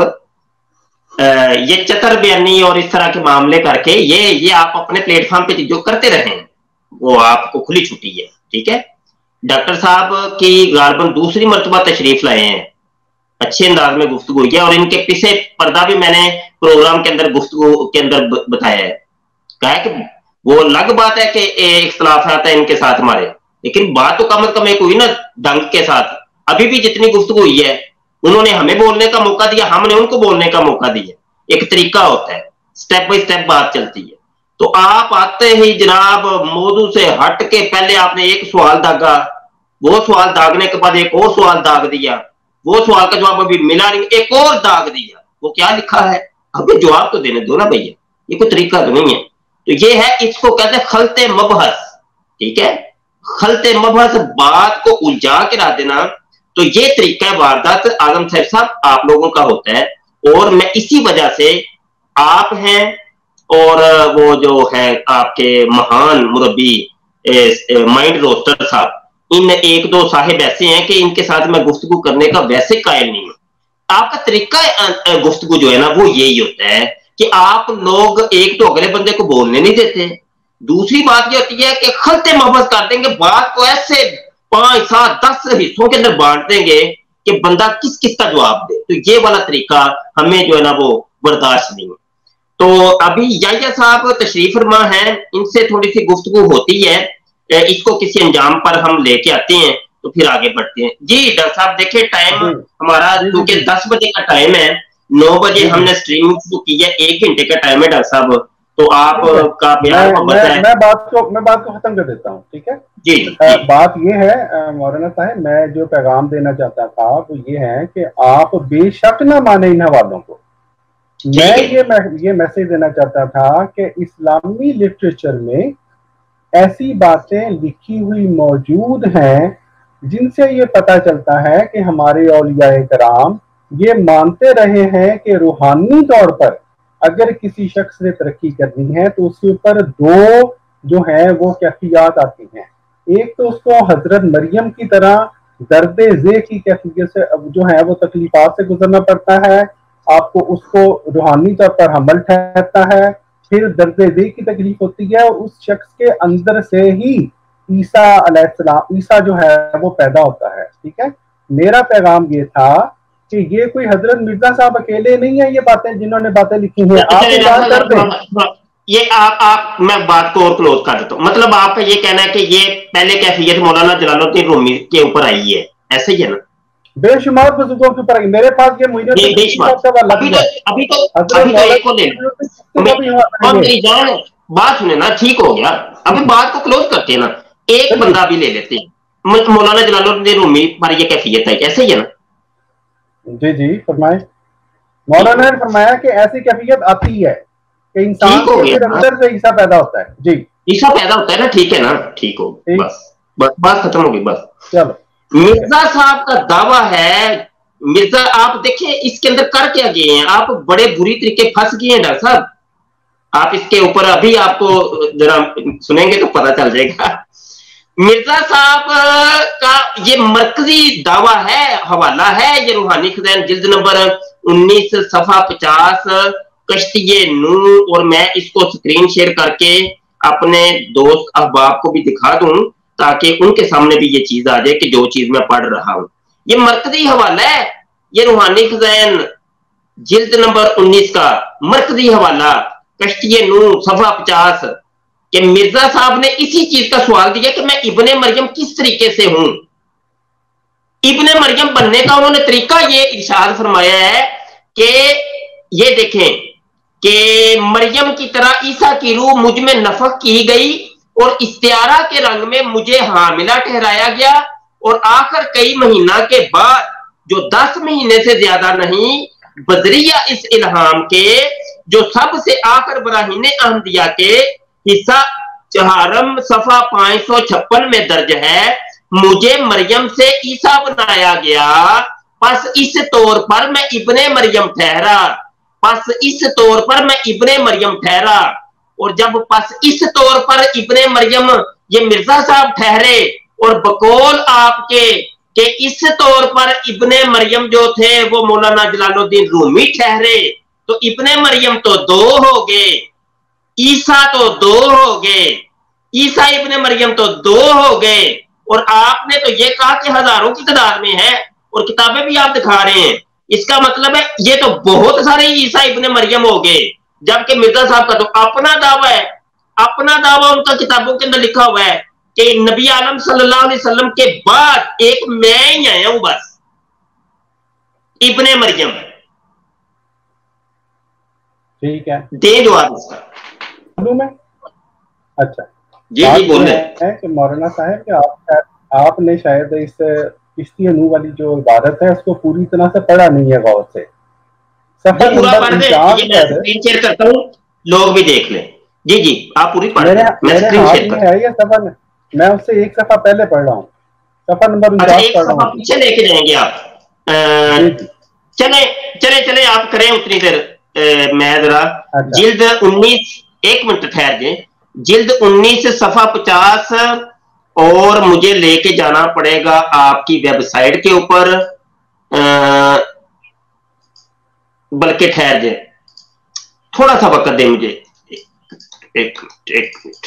Speaker 4: یہ چتر بیانی اور اس طرح کے معاملے کر کے یہ آپ اپنے پلیٹ فارم پہ جو کرتے رہیں وہ آپ کو کھلی چھٹی ہے. ٹھیک ہے، ڈاکٹر صاحب کی غالباً دوسری مرتبہ تشریف لائے ہیں، اچھے انداز میں گفتگو ہوئی ہے، اور ان کے پیچھے پردہ بھی میں نے پروگرام کے اندر گفتگو کے اندر بتایا ہے. کہا کہ وہ الگ بات ہے کہ اختلافات ہیں ان کے ساتھ ہمارے، لیکن بات تو کم از کم ایک ہوئی نا ڈنگ کے ساتھ. ابھی بھی جتنی گفتگو ہوئی ہے انہوں نے ہمیں بولنے کا موقع دیا، ہم نے ان کو بولنے کا موقع دیا. ایک طریقہ ہوتا ہے، سٹیپ بائی سٹیپ بات چلتی ہے. تو آپ آتے ہی جناب موضوع سے ہٹ کے پہلے آپ نے ایک سوال داغا، وہ سوال داغنے کے بعد ایک اور سوال داغ دیا، وہ سوال کا جواب ابھی ملا نہیں، ایک اور داغ دیا. وہ کیا لکھا ہے ابھی جواب تو دینے دو نا بھیا، یہ کوئی طریقہ تو نہیں ہے. تو یہ ہے، اس کو کہتے ہیں خلط مبحث. ٹھیک ہے، خلط مبحث، بات کو الجھا کے رکھ دینا. تو یہ طریقہ واردات اعظم صاحب آپ لوگوں کا ہوتا ہے، اور میں اسی وجہ سے آپ ہیں اور وہ جو ہے آپ کے مہان مربی مائنڈ روسٹر صاحب، ان ایک دو صاحب ایسے ہیں کہ ان کے ساتھ میں گفتگو کرنے کا ویسے قائل نہیں ہوں. آپ کا طریقہ گفتگو جو ہے نا وہ یہی ہوتا ہے کہ آپ لوگ ایک تو اگلے بندے کو بولنے نہیں دیتے. دوسری بات یہ ہوتی ہے کہ خلط محبت کر دیں گے، بات کو ایسے 5 7 10 حصوں کے اندر بانٹ دیں گے کہ بندہ کس کس کا جواب دے. تو یہ والا طریقہ ہمیں جو ہے نا وہ برداشت نہیں ہے. تو ابھی یحییٰ صاحب تشریف فرما ہیں، ان سے تھوڑی سی گفتگو ہوتی ہے، اس کو کسی انجام پر ہم لے کے آتے ہیں تو پھر آگے بڑھتے ہیں. جی ڈاکٹر صاحب دیکھیں ٹائم ہمارا کیونکہ 10 بجے کا ٹائم ہے، 9 بجے ہم نے اسٹریمنگ شروع کی ہے، 1 گھنٹے کا ٹائم ہے ڈاکٹر صاحب. تو آپ کا بیان
Speaker 5: میں بات کو ختم کر دیتا ہوں. ٹھیک ہے
Speaker 4: جی.
Speaker 5: بات یہ ہے مولانا صاحب، میں جو پیغام دینا چاہتا تھا وہ یہ ہے کہ آپ بے شک نہ مانیں ان حوالوں کو. میں یہ میسج دینا چاہتا تھا کہ اسلامی لٹریچر میں ایسی باتیں لکھی ہوئی موجود ہیں جن سے یہ پتہ چلتا ہے کہ ہمارے اولیاء کرام یہ مانتے رہے ہیں کہ روحانی طور پر اگر کسی شخص نے ترقی کرنی ہے تو اس کے اوپر 2 جو ہیں وہ کیفیات آتی ہیں. ایک تو اس کو حضرت مریم کی طرح درد ذہ کی کیفیت سے جو ہے وہ تکلیفات سے گزرنا پڑتا ہے، آپ کو اس کو روحانی طور پر حمل ٹھہرتا ہے. پھر درد ذہ کی تکلیف ہوتی ہے اور اس شخص کے اندر سے ہی عیسیٰ علیہ السلام، عیسیٰ جو ہے وہ پیدا ہوتا ہے. ٹھیک ہے، میرا پیغام یہ تھا کہ یہ کوئی حضرت مرزا صاحب اکیلے نہیں ہیں یہ باتیں جنہوں نے باتیں لکھی ہیں. آپ اعلان کر دیں.
Speaker 4: یہ آپ میں بات کو اور کلوز کر دیتا ہوں. مطلب آپ کا یہ کہنا ہے کہ یہ پہلے کیفیت مولانا جلال الدین رومی کے اوپر آئی ہے، ایسے ہی ہے نا؟
Speaker 5: بے شمار بزرگوں کے اوپر آئی. میرے پاس یہ
Speaker 4: بات سنیں نا، ٹھیک ہو گیا، ابھی بات کو کلوز کرتے ہیں نا، ایک بندہ بھی لے لیتے ہیں. مولانا جلال الدین رومی پر یہ کیفیت ہے، ایسے ہی ہے نا؟
Speaker 5: جی فرمائیں. مولانا نے فرمایا کہ ایسی کیفیت آتی ہے کہ انسان کے اندر سے عیسیٰ پیدا ہوتا ہے. جی
Speaker 4: عیسیٰ پیدا ہوتا ہے نا، ٹھیک ہے نا، ٹھیک ہو بس بات ختم ہو گئی. بس
Speaker 5: چلو.
Speaker 4: مرزا صاحب کا دعویٰ ہے مرزا آپ دیکھیں اس کے اندر کر کیا گئے ہیں, آپ بڑے بری طریقے پھنس گئے ہیں ڈاکٹر صاحب. آپ اس کے اوپر ابھی آپ کو ذرا سنیں گے تو پتہ چل جائے گا. مرزا صاحب کا یہ مرکزی دعویٰ ہے, حوالہ ہے یہ روحانی خزائن جلد نمبر 19 صفحہ 50 کشتی نو, اور میں اس کو سکرین شیئر کر کے اپنے دوست احباب کو بھی دکھا دوں تاکہ ان کے سامنے بھی یہ چیز آ جائے کہ جو چیز میں پڑھ رہا ہوں. یہ مرکزی حوالہ ہے, یہ روحانی خزائن جلد نمبر 19 کا مرکزی حوالہ کشتی نو صفحہ 50 کہ مرزا صاحب نے اسی چیز کا سوال دیا کہ میں ابن مریم کس طریقے سے ہوں. ابن مریم بننے کا انہوں نے طریقہ یہ ارشاد فرمایا ہے کہ یہ دیکھیں کہ مریم کی طرح عیسیٰ کی روح مجھ میں نفخ کی گئی اور استعارہ کے رنگ میں مجھے حاملہ ٹھہرایا گیا, اور آخر کئی مہینہ کے بعد جو 10 مہینے سے زیادہ نہیں بذریعہ اس الہام کے جو سب سے آخر براہین احمدیہ کے حصہ چہارم صفحہ 556 میں درج ہے, مجھے مریم سے عیسیٰ بنایا گیا, پس اس طور پر میں ابن مریم ٹھہرا, پس اس طور پر میں ابن مریم ٹھہرا. اور جب پس اس طور پر ابن مریم یہ مرزا صاحب ٹھہرے, اور بقول آپ کے کہ اس طور پر ابن مریم جو تھے وہ مولانا جلال الدین رومی ٹھہرے, تو ابن مریم تو 2 ہو گئے, عیسیٰ تو 2 ہو گئے, عیسیٰ ابن مریم تو 2 ہو گئے, اور آپ نے تو یہ کہا کہ ہزاروں کی تعداد میں ہے, اور کتابیں بھی آپ دکھا رہے ہیں. اس کا مطلب ہے یہ تو بہت سارے عیسیٰ ابن مریم ہو گئے, جبکہ مرزا صاحب کا تو اپنا دعویٰ ہے, اپنا دعویٰ ان کا کتابوں کے اندر لکھا ہوا ہے کہ نبی عالم صلی اللہ علیہ وسلم کے بعد ایک میں ہی آیا ہوں بس, ابن مریم.
Speaker 5: ٹھیک ہے,
Speaker 4: دے جواب اس کا.
Speaker 5: میں اچھا
Speaker 4: جی جی بولیں
Speaker 5: کہ مولانا صاحب کہ آپ نے شاید اس کشتی نو والی جو عبارت ہے اس کو پوری طرح سے پڑھا نہیں ہے غور سے.
Speaker 4: پورا پڑھ دیں, یہ میں اسکرین شیئر کرتا ہوں, لوگ بھی دیکھ لیں. جی جی آپ پوری پڑھ دیں, میں اسکرین شیئر کرتا ہوں.
Speaker 5: میں اس سے ایک صفحہ پہلے پڑھ رہا ہوں, صفحہ نمبر 49 پڑھ رہا ہوں.
Speaker 4: پیچھے لے کے جائیں گے آپ, چلیں آپ کریں اتنی دیر. میں ذرا جلد 19 ایک منٹ ٹھہر جائیں, جلد 19 صفحہ 50 اور مجھے لے کے جانا پڑے گا آپ کی ویب سائٹ کے اوپر, بلکہ ٹھہر جائیں تھوڑا سا وقت دیں مجھے, ایک منٹ.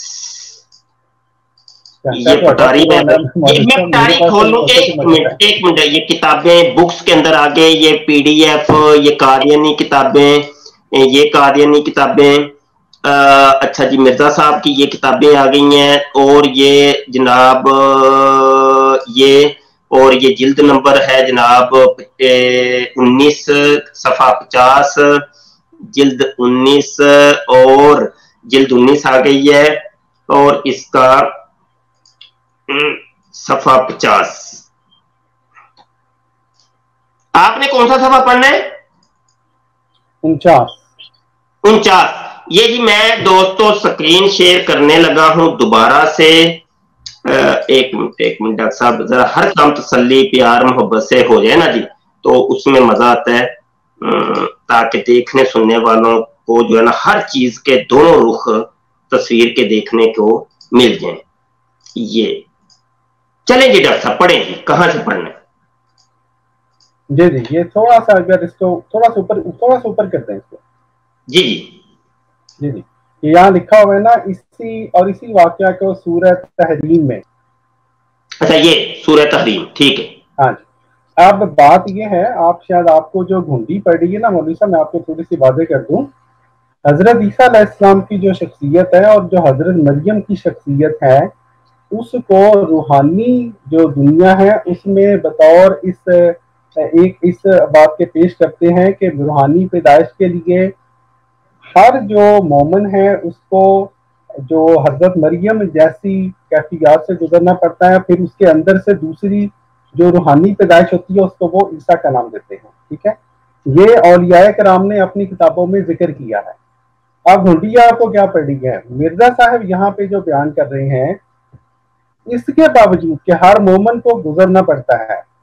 Speaker 4: یہ پٹاری میں پٹاری کھول لوں, ایک منٹ. یہ کتابیں بکس کے اندر آگے, یہ پی ڈی ایف, یہ قادیانی کتابیں, یہ قادیانی کتابیں. اچھا جی, مرزا صاحب کی یہ کتابیں آ گئی ہیں, اور یہ جناب یہ جلد نمبر ہے جناب 19 صفحہ 50, جلد 19 اور جلد 19 آ گئی ہے, اور اس کا صفحہ 50. آپ نے کون سا صفحہ پڑھنا ہے؟ 49. یہ جی میں دوستوں سکرین شیئر کرنے لگا ہوں دوبارہ سے. ایک منٹ ڈاکٹر صاحب, ذرا ہر کام تسلی پیار محبت سے ہو جائے نا جی, تو اس میں مزہ آتا ہے, تاکہ دیکھنے سننے والوں کو جو ہے نا ہر چیز کے دونوں رخ تصویر کے دیکھنے کو مل جائیں. یہ چلیں جی ڈاکٹر صاحب پڑھیں جی, کہاں سے پڑھنا ہے؟
Speaker 5: جی جی یہ تھوڑا سا اگر اس کو تھوڑا سا اوپر کرتے ہیں اس کو.
Speaker 4: جی جی
Speaker 5: جی جی یہاں لکھا ہوا ہے نا اسی واقعہ کو سورہ تحریم میں.
Speaker 4: اچھا یہ سورہ تحریم, ٹھیک ہے.
Speaker 5: ہاں جی, اب بات یہ ہے, آپ کو جو گھنڈی پڑ رہی ہے نا مولوی صاحب, میں آپ کو تھوڑی سی واضح کر دوں. حضرت عیسیٰ علیہ السلام کی جو شخصیت ہے اور جو حضرت مریم کی شخصیت ہے, اس کو روحانی جو دنیا ہے اس میں بطور اس بات کے پیش کرتے ہیں کہ روحانی پیدائش کے لیے ہر جو مومن ہے اس کو جو حضرت مریم جیسی کیفیات سے گزرنا پڑتا ہے, پھر اس کے اندر سے دوسری جو روحانی پیدائش ہوتی ہے اس کو وہ عیسیٰ کا نام دیتے ہیں. ٹھیک ہے, یہ اولیاء کرام نے اپنی کتابوں میں ذکر کیا ہے. اب ہنڈیا کو کیا پڑ رہی ہے, مرزا صاحب یہاں پہ جو بیان کر رہے ہیں, اس کے باوجود کہ ہر مومن کو گزرنا پڑتا ہے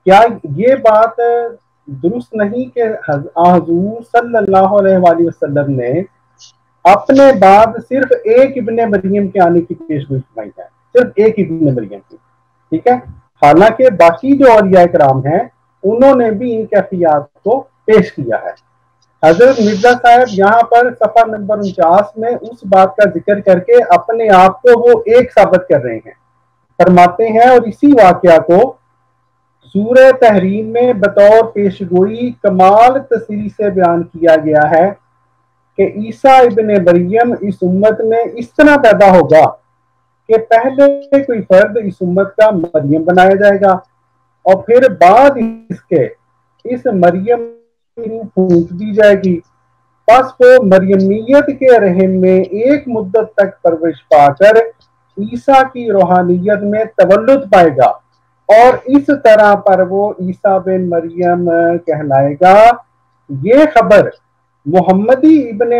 Speaker 5: क्या ये बात दुरुस्त नहीं कि हुजूर सल्लल्लाहु अलैहि वसल्लम ने अपने बाद सिर्फ एक इब्ने मरियम के आने की पेशगोई फरमाई है, सिर्फ एक इब्ने मरियम की, ठीक है। हालांकि बाकी जो औलिया कराम हैं उन्होंने भी इन कैफियत को पेश किया है। हजरत मिर्जा साहब यहाँ पर सफा नंबर 49 में उस बात का जिक्र करके अपने आप को वो एक साबित कर रहे हैं, फरमाते हैं, और इसी वाकया को सूरह तहरीम में बतौर पेशगोई कमाल तसरी से बयान किया गया है कि ईसा इब्ने मरियम इस उम्मत में इस तरह पैदा होगा कि पहले कोई फर्द इस उम्मत का मरियम बनाया जाएगा और फिर बाद इसके इस मरियम की रूह फूंक दी जाएगी, बस वो मरियमियत के रहम में एक मुद्दत तक परवरिश पाकर ईसा की रूहानियत में तवल्लुद पाएगा और इस तरह पर वो ईसा बिन मरियम कहलाएगा। ये खबर मोहम्मदी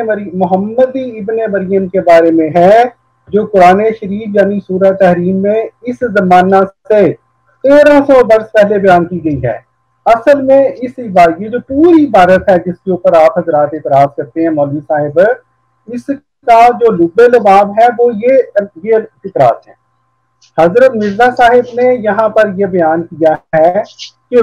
Speaker 5: इब्ने मरियम के बारे में है जो कुरान शरीफ यानी सूरह तहरीम में इस जमाना से 1300 वर्ष पहले बयान की गई है। असल में ये जो पूरी इबारत है जिसके ऊपर आप हजरात इतराज करते हैं मौलवी साहिब, इसका जो लुब्बे लबाब है वो ये इतराज है। हजरत मिर्जा साहिब ने यहाँ पर यह बयान किया है कि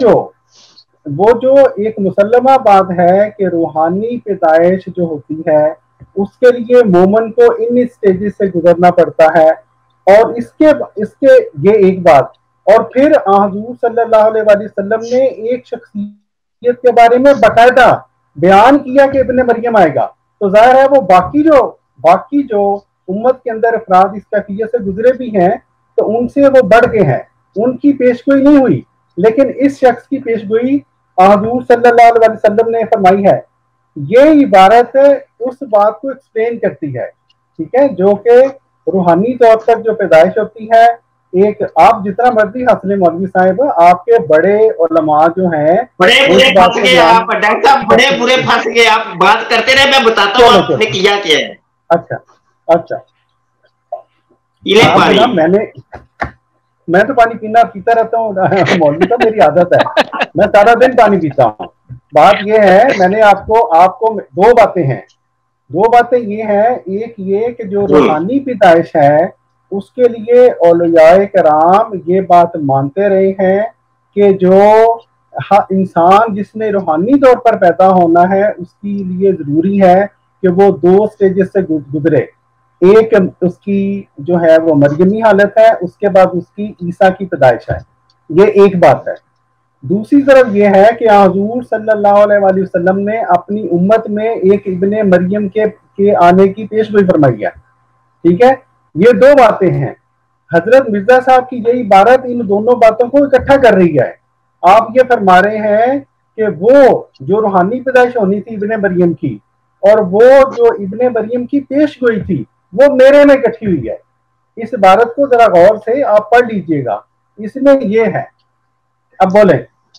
Speaker 5: वो जो एक मुसल्लमा बात है कि रूहानी पैदाइश जो होती है उसके लिए मोमन को इन स्टेजेस से गुजरना पड़ता है, और इसके ये एक बात। और फिर हुजूर सल्लल्लाहु अलैहि वसल्लम ने एक शख्सियत के बारे में बाकायदा बयान किया कि इब्ने मरियम आएगा, तो जाहिर है वो बाकी जो उम्मत के अंदर अफराद इस कैफियत से गुजरे भी हैं तो उनसे वो बढ़ के हैं, उनकी पेशगोई नहीं हुई, लेकिन इस शख्स की पेशगोई हुजूर सल्लल्लाहु अलैहि वसल्लम ने फरमाई है। ये इबारत उस बात को एक्सप्लेन करती है, ठीक है, जो कि रूहानी तौर पर जो पैदाइश होती है। एक आप जितना मर्जी हंसले मौलवी साहब, आपके बड़े उलमा जो हैं
Speaker 4: बड़े बुरे फंस गए आप, डॉक्टर साहब बड़े बुरे फंस गए, आप बात करते रहे, मैं बताता हूँ आपने किया क्या है।
Speaker 5: अच्छा मैं तो पानी पीता रहता हूँ मौलवी साहब, मेरी आदत है, मैं सारा दिन पानी पीता हूँ। बात ये है, मैंने आपको दो बातें ये हैं, एक ये कि जो रूहानी पैदाइश है उसके लिए औलियाए कराम ये बात मानते रहे हैं कि जो इंसान जिसने रूहानी तौर पर पैदा होना है उसके लिए जरूरी है कि वो 2 स्टेजेस से गुजरे। एक उसकी जो है वो मरियमी हालत है, उसके बाद उसकी ईसा की पैदाइश है, ये एक बात है। दूसरी तरफ ये है कि हुजूर सल्लल्लाहु अलैहि वसल्लम ने अपनी उम्मत में एक इब्ने मरियम के आने की पेशगोई फरमाई है, ठीक है। ये 2 बातें हैं। हजरत मिर्जा साहब की यही इबारत इन दोनों बातों को इकट्ठा कर रही है। आप ये फरमा रहे हैं कि वो जो रूहानी पैदाइश होनी थी इब्ने मरियम की और वो जो इब्ने मरियम की पेशगोई थी वो मेरे में इकट्ठी हुई है। इस इबारत को जरा गौर से आप पढ़ लीजिएगा, इसमें ये है। अब बोले।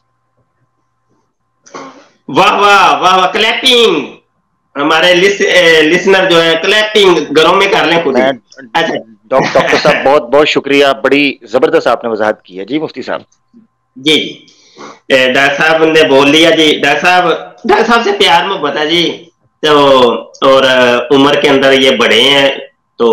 Speaker 4: वाह वाह वाह वाह, क्लैपिंग, हमारे लिसनर जो है क्लैपिंग घरों में कर लें खुद। अच्छा
Speaker 6: डॉक्टर साहब बहुत बहुत शुक्रिया, बड़ी जबरदस्त आपने वजाहत की है जी मुफ्ती साहब।
Speaker 4: जी डॉक्टर साहब ने बोल लिया जी। डॉक्टर साहब से प्यार मोहब्बत है जी, तो और उम्र के अंदर ये बड़े हैं, तो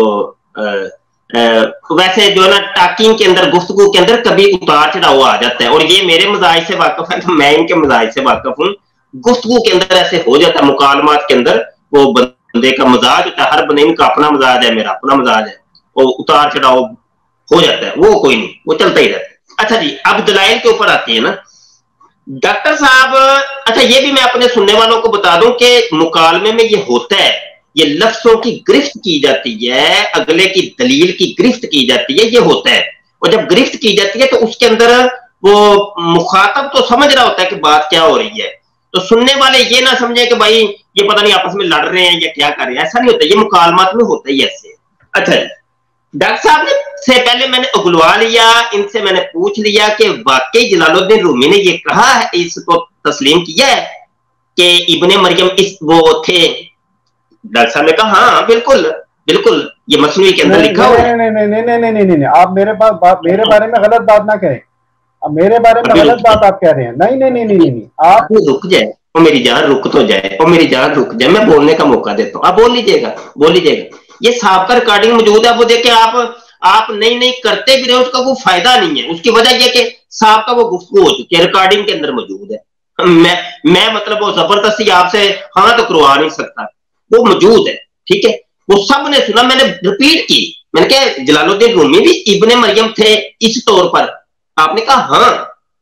Speaker 4: वैसे जो है ना टाकिंग के अंदर, गुफ्तगू के अंदर कभी उतार चढ़ाव आ जाता है, और ये मेरे मजाज से वाकिफ है तो मैं इनके मजाज से वाकिफ हूँ। गुफ्तगू के अंदर ऐसे हो जाता है, मुकालमात के अंदर वो बंदे का मजाज होता है, हर बंदे का अपना मजाज है, मेरा अपना मजाज है, वो उतार चढ़ाव हो जाता है, वो कोई नहीं, वो चलता ही रहता है। अच्छा जी, अब दलाइल के ऊपर आती है ना डॉक्टर साहब। अच्छा ये भी मैं अपने सुनने वालों को बता दूं कि मुकालमे में ये होता है, ये लफ्जों की गिरफ्त की जाती है, अगले की दलील की गिरफ्त की जाती है, ये होता है। और जब गिरफ्त की जाती है तो उसके अंदर वो मुखातब तो समझ रहा होता है कि बात क्या हो रही है, तो सुनने वाले ये ना समझे कि भाई ये पता नहीं आपस में लड़ रहे हैं या क्या कर रहे हैं, ऐसा नहीं होता, ये मुकालमात में होता ही ऐसे। अच्छा डॉक्टर साहब ने से पहले मैंने उगलवा लिया, इनसे मैंने पूछ लिया कि वाकई जलालुद्दीन रूमी ने ये कहा है, इसको तस्लीम किया है कि इब्ने मरियम इस वो थे। डॉक्टर साहब ने कहा हाँ बिल्कुल बिल्कुल, ये मसनवी के अंदर लिखा हुआ है।
Speaker 5: नहीं, आप मेरे बारे में गलत बात ना करें। अब मेरे बारे में गलत बात आप कह रहे हैं। नहीं नहीं नहीं नहीं नहीं, आप
Speaker 4: रुक जाए और मेरी जान रुक तो जाए, और मेरी जान रुक जाए, मैं बोलने का मौका देता हूँ, आप बोल लीजिएगा, बोल लीजिएगा। ये साहब का रिकॉर्डिंग मौजूद है, वो देखे आप नहीं करते भी रहे, उसका वो फायदा नहीं है। उसकी वजह यह कि साहब का वो गुफ्तगू हो चुकी है, रिकॉर्डिंग के अंदर मौजूद है। मैं मतलब वो जबरदस्ती आपसे हाँ तो करवा नहीं सकता, वो मौजूद है, ठीक है, वो सब ने सुना, मैंने रिपीट की, मैंने कहा जलालुद्दीन रूमी भी इब्ने मरियम थे इस तौर पर, आपने कहा हाँ।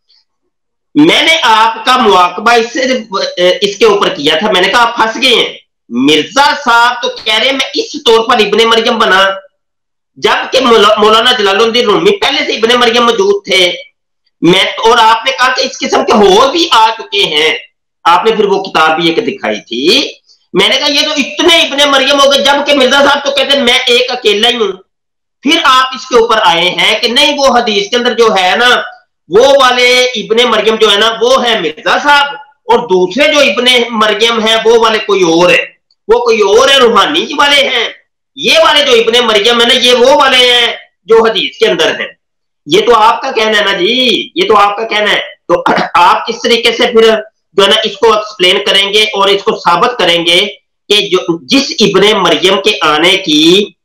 Speaker 4: मैंने आपका मुआकबा इसके ऊपर किया था, मैंने कहा आप फंस गए हैं। मिर्जा साहब तो कह रहे हैं मैं इस तौर पर इब्ने मरियम बना, जबकि मौलाना जलालुद्दीन रूमी पहले से इब्ने मरियम मौजूद थे। और आपने कहा कि इस किस्म के और भी आ चुके हैं, आपने फिर वो किताब भी एक दिखाई थी। मैंने कहा ये तो इतने इब्ने मरियम हो गए, जबकि मिर्जा साहब तो कहते हैं मैं एक अकेला ही हूं। फिर आप इसके ऊपर आए हैं कि नहीं वो हदीस के अंदर जो है ना वो वाले इब्ने मरियम जो है ना वो है मिर्जा साहब, और दूसरे जो इब्ने मरियम है वो वाले कोई और है, वो कोई और है, रूहानी वाले हैं। ये वाले जो इब्ने मरियम है ना ये वो वाले हैं जो हदीस के अंदर है। ये तो आपका कहना है ना जी, ये तो आपका कहना है। तो आप किस तरीके से फिर जो है ना इसको एक्सप्लेन करेंगे और इसको साबित करेंगे कि जो जिस इब्ने मरियम के आने की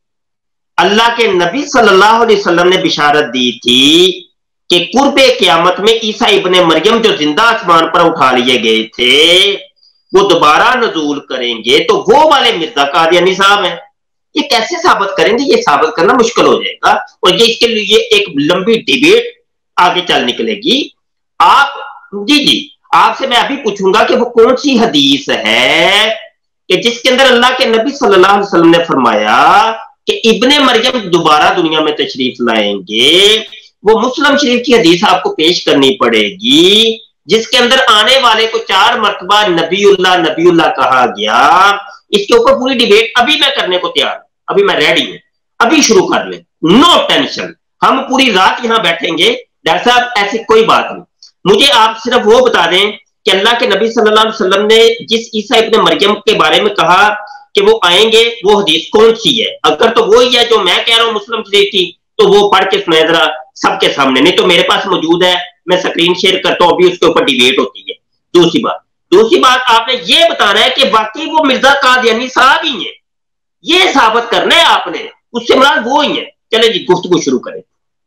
Speaker 4: अल्लाह के नबी सल्लल्लाहु अलैहि वसल्लम ने बिशारत दी थी कि कुर्बे क़यामत में ईसा इब्ने मरियम जो जिंदा आसमान पर उठा लिए गए थे वो दोबारा नजूल करेंगे, तो वो वाले मिर्जा कादियानी साहब हैं। ये कैसे साबित करेंगे? ये साबित करना मुश्किल हो जाएगा, और ये इसके लिए एक लंबी डिबेट आगे चल निकलेगी। आप जी आपसे मैं अभी पूछूंगा कि वो कौन सी हदीस है कि जिसके अंदर अल्लाह के नबी सल्लल्लाहु अलैहि वसल्लम ने फरमाया कि इब्ने मरियम दोबारा दुनिया में तशरीफ लाएंगे। वो मुस्लिम शरीफ की हदीस आपको पेश करनी पड़ेगी जिसके अंदर आने वाले को 4 मरतबा नबीउल्लाह कहा गया। इसके ऊपर पूरी डिबेट अभी मैं करने को तैयार हूं, अभी मैं रेडी हूं, अभी शुरू कर ले, नो टेंशन। हम पूरी रात यहां बैठेंगे, डॉक्टर साहब ऐसी कोई बात नहीं। मुझे आप सिर्फ वो बता दें कि अल्लाह के नबी सल्लल्लाहु अलैहि वसल्लम ने जिस ईसा इब्ने मरियम के बारे में कहा कि वो आएंगे, वो हदीस कौन सी है? अगर तो वो ही है जो मैं कह रहा हूं मुस्लिम शरीफ की, तो वो पढ़ के सुनाए जरा सबके सामने, नहीं तो मेरे पास मौजूद है, मैं स्क्रीन शेयर करता हूं, अभी उसके ऊपर डिबेट होती है। दूसरी बात आपने ये बताना है कि बाकी वो मिर्जा कादियानी साहब ही है, ये साबित करना है आपने, उससे मुराद वो ही है। चले जी गुफ्तगू शुरू करें।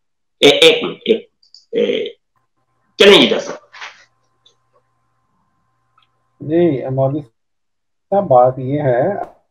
Speaker 4: एक मिनट चलें जी दस
Speaker 5: जी मौलवी साहब, बात ये है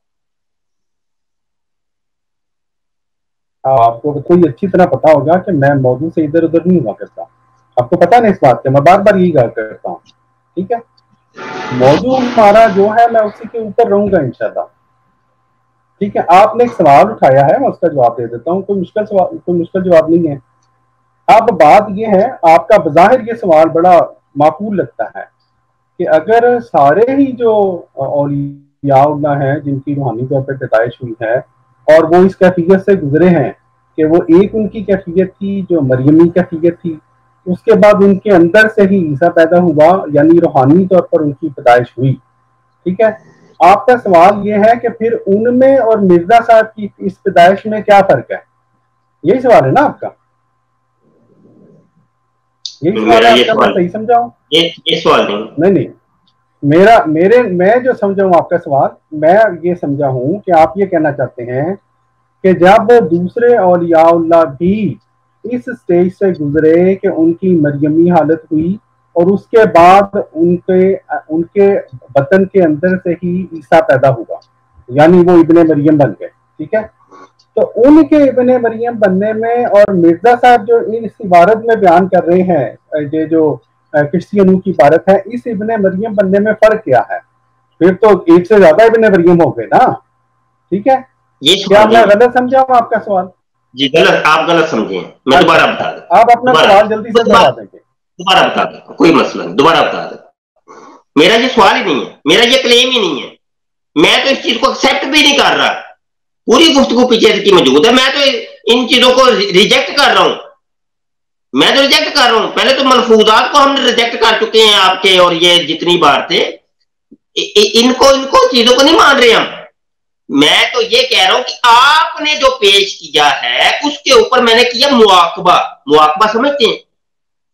Speaker 5: आपको कोई अच्छी तरह पता होगा कि मैं मौजू से इधर उधर नहीं हुआ करता, आपको पता नहीं इस बात का, मैं बार बार यही बात करता हूँ, ठीक है। मौजू हमारा जो है मैं उसी के ऊपर रहूंगा इंशाल्लाह, ठीक है। आपने एक सवाल उठाया है, मैं उसका जवाब दे देता हूँ, कोई मुश्किल जवाब नहीं है। अब बात ये है, आपका बज़ाहिर ये सवाल बड़ा माकूल लगता है कि अगर सारे ही जो औलिया हैं जिनकी रूहानी तौर पर पैदाइश हुई है और वो इस कैफियत से गुजरे हैं कि वो एक उनकी कैफियत थी जो मरियमी कैफियत थी, उसके बाद उनके अंदर से ही ईसा पैदा हुआ, यानी रूहानी तौर पर उनकी पैदाइश हुई, ठीक है। आपका सवाल ये है कि फिर उनमें और मिर्जा साहब की इस पैदाइश में क्या फर्क है? यही सवाल है ना आपका? यही सवाल है आपका? मैं सही समझाऊं?
Speaker 4: ये सवाल नहीं,
Speaker 5: मैं जो समझा हूं आपका सवाल, मैं ये समझा हूं कि आप ये कहना चाहते हैं कि जब दूसरे औलियाउल्लाह भी इस स्टेज से गुजरे कि उनकी मरियमी हालत हुई और उसके बाद उनके बतन के अंदर से ही ईसा पैदा हुआ, यानी वो इब्ने मरियम बन गए, ठीक है। तो उनके इब्ने मरियम बनने में और मिर्जा साहब जो इस इबारत में बयान कर रहे हैं, ये जो क्रिश्चियनों की इबारत है, इस इब्ने मरियम बनने में फर्क क्या है? फिर तो एक से ज्यादा इब्ने मरियम हो गए ना, ठीक है। क्या मैं गलत समझा हूं आपका सवाल?
Speaker 4: जी गलत, आप गलत समझे, मैं दोबारा बता दूं।
Speaker 5: आप अपना सवाल जल्दी से बता देंगे,
Speaker 4: दोबारा बता दें, कोई मसला नहीं, दोबारा बता दें। मेरा ये सवाल ही नहीं है, मेरा ये क्लेम ही नहीं है, मैं तो इस चीज को एक्सेप्ट भी नहीं कर रहा। पूरी गुफ्तगू पीछे की मौजूद है, मैं तो इन चीजों को रिजेक्ट कर रहा हूं, मैं तो रिजेक्ट कर रहा हूं। पहले तो मलफूजात को हमने रिजेक्ट कर चुके हैं आपके, और ये जितनी बार थे इनको चीजों को नहीं मान रहे हम। मैं तो ये कह रहा हूं कि आपने जो पेश किया है उसके ऊपर मैंने किया मुआकबा। मुआकबा समझते हैं?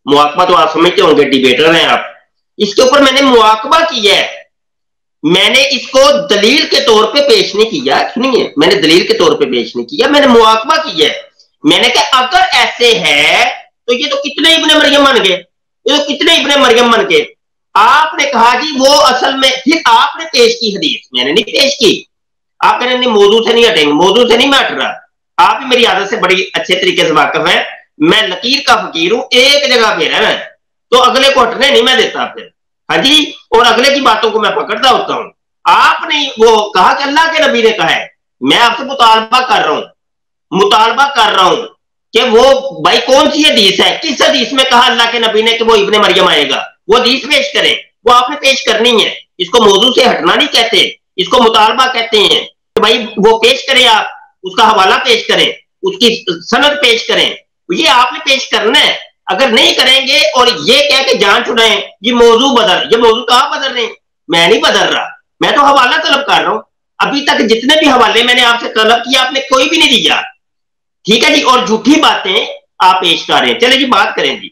Speaker 4: मुआकबा तो आप समझते होंगे, डिबेटर हैं आप। इसके ऊपर मैंने मुआकबा किया है, मैंने इसको दलील के तौर पे पेश नहीं किया, सुनिए, मैंने दलील के तौर पे पेश नहीं किया, मैंने मुआकबा किया है। मैंने कहा अगर ऐसे है तो ये तो कितने इब्ने मरियम बन गए, ये तो कितने इब्ने मरियम बन गए। आपने कहा जी वो असल में, फिर आपने पेश की हदीस, मैंने नहीं पेश की। आप कहने नहीं मौजू से नहीं हटेंगे, मौजू से नहीं मैं हट रहा। आप भी मेरी आदत से बड़ी अच्छे तरीके से वाकिफ है, मैं लकीर का फकीर हूं, एक जगह पे है मैं, तो अगले को हटने नहीं मैं देता फिर, हाँ जी, और अगले की बातों को मैं पकड़ता होता हूं। आपने वो कहा कि अल्लाह के नबी ने कहा है, मैं आपसे मुतालबा कर रहा हूं कि वो भाई कौन सी हदीस है, किस हदीस में कहा अल्लाह के नबी ने कि वो इब्ने मरियम आएगा, वो हदीस पेश करें, वो आपने पेश करनी है। इसको मौजू से हटना नहीं कहते, इसको मुतालबा कहते हैं कि भाई वो पेश करें, आप उसका हवाला पेश करें, उसकी सनद पेश करें, ये आपने पेश करना है। अगर नहीं करेंगे और ये कह के जान छुड़ाएं ये मौजू बदल, ये मौजू कहाँ बदल रहे हैं, मैं नहीं बदल रहा, मैं तो हवाला तलब कर रहा हूं। अभी तक जितने भी हवाले मैंने आपसे तलब किया आपने कोई भी नहीं दिया, ठीक है जी, और झूठी बातें आप पेश कर रहे हैं। चले जी बात करें जी।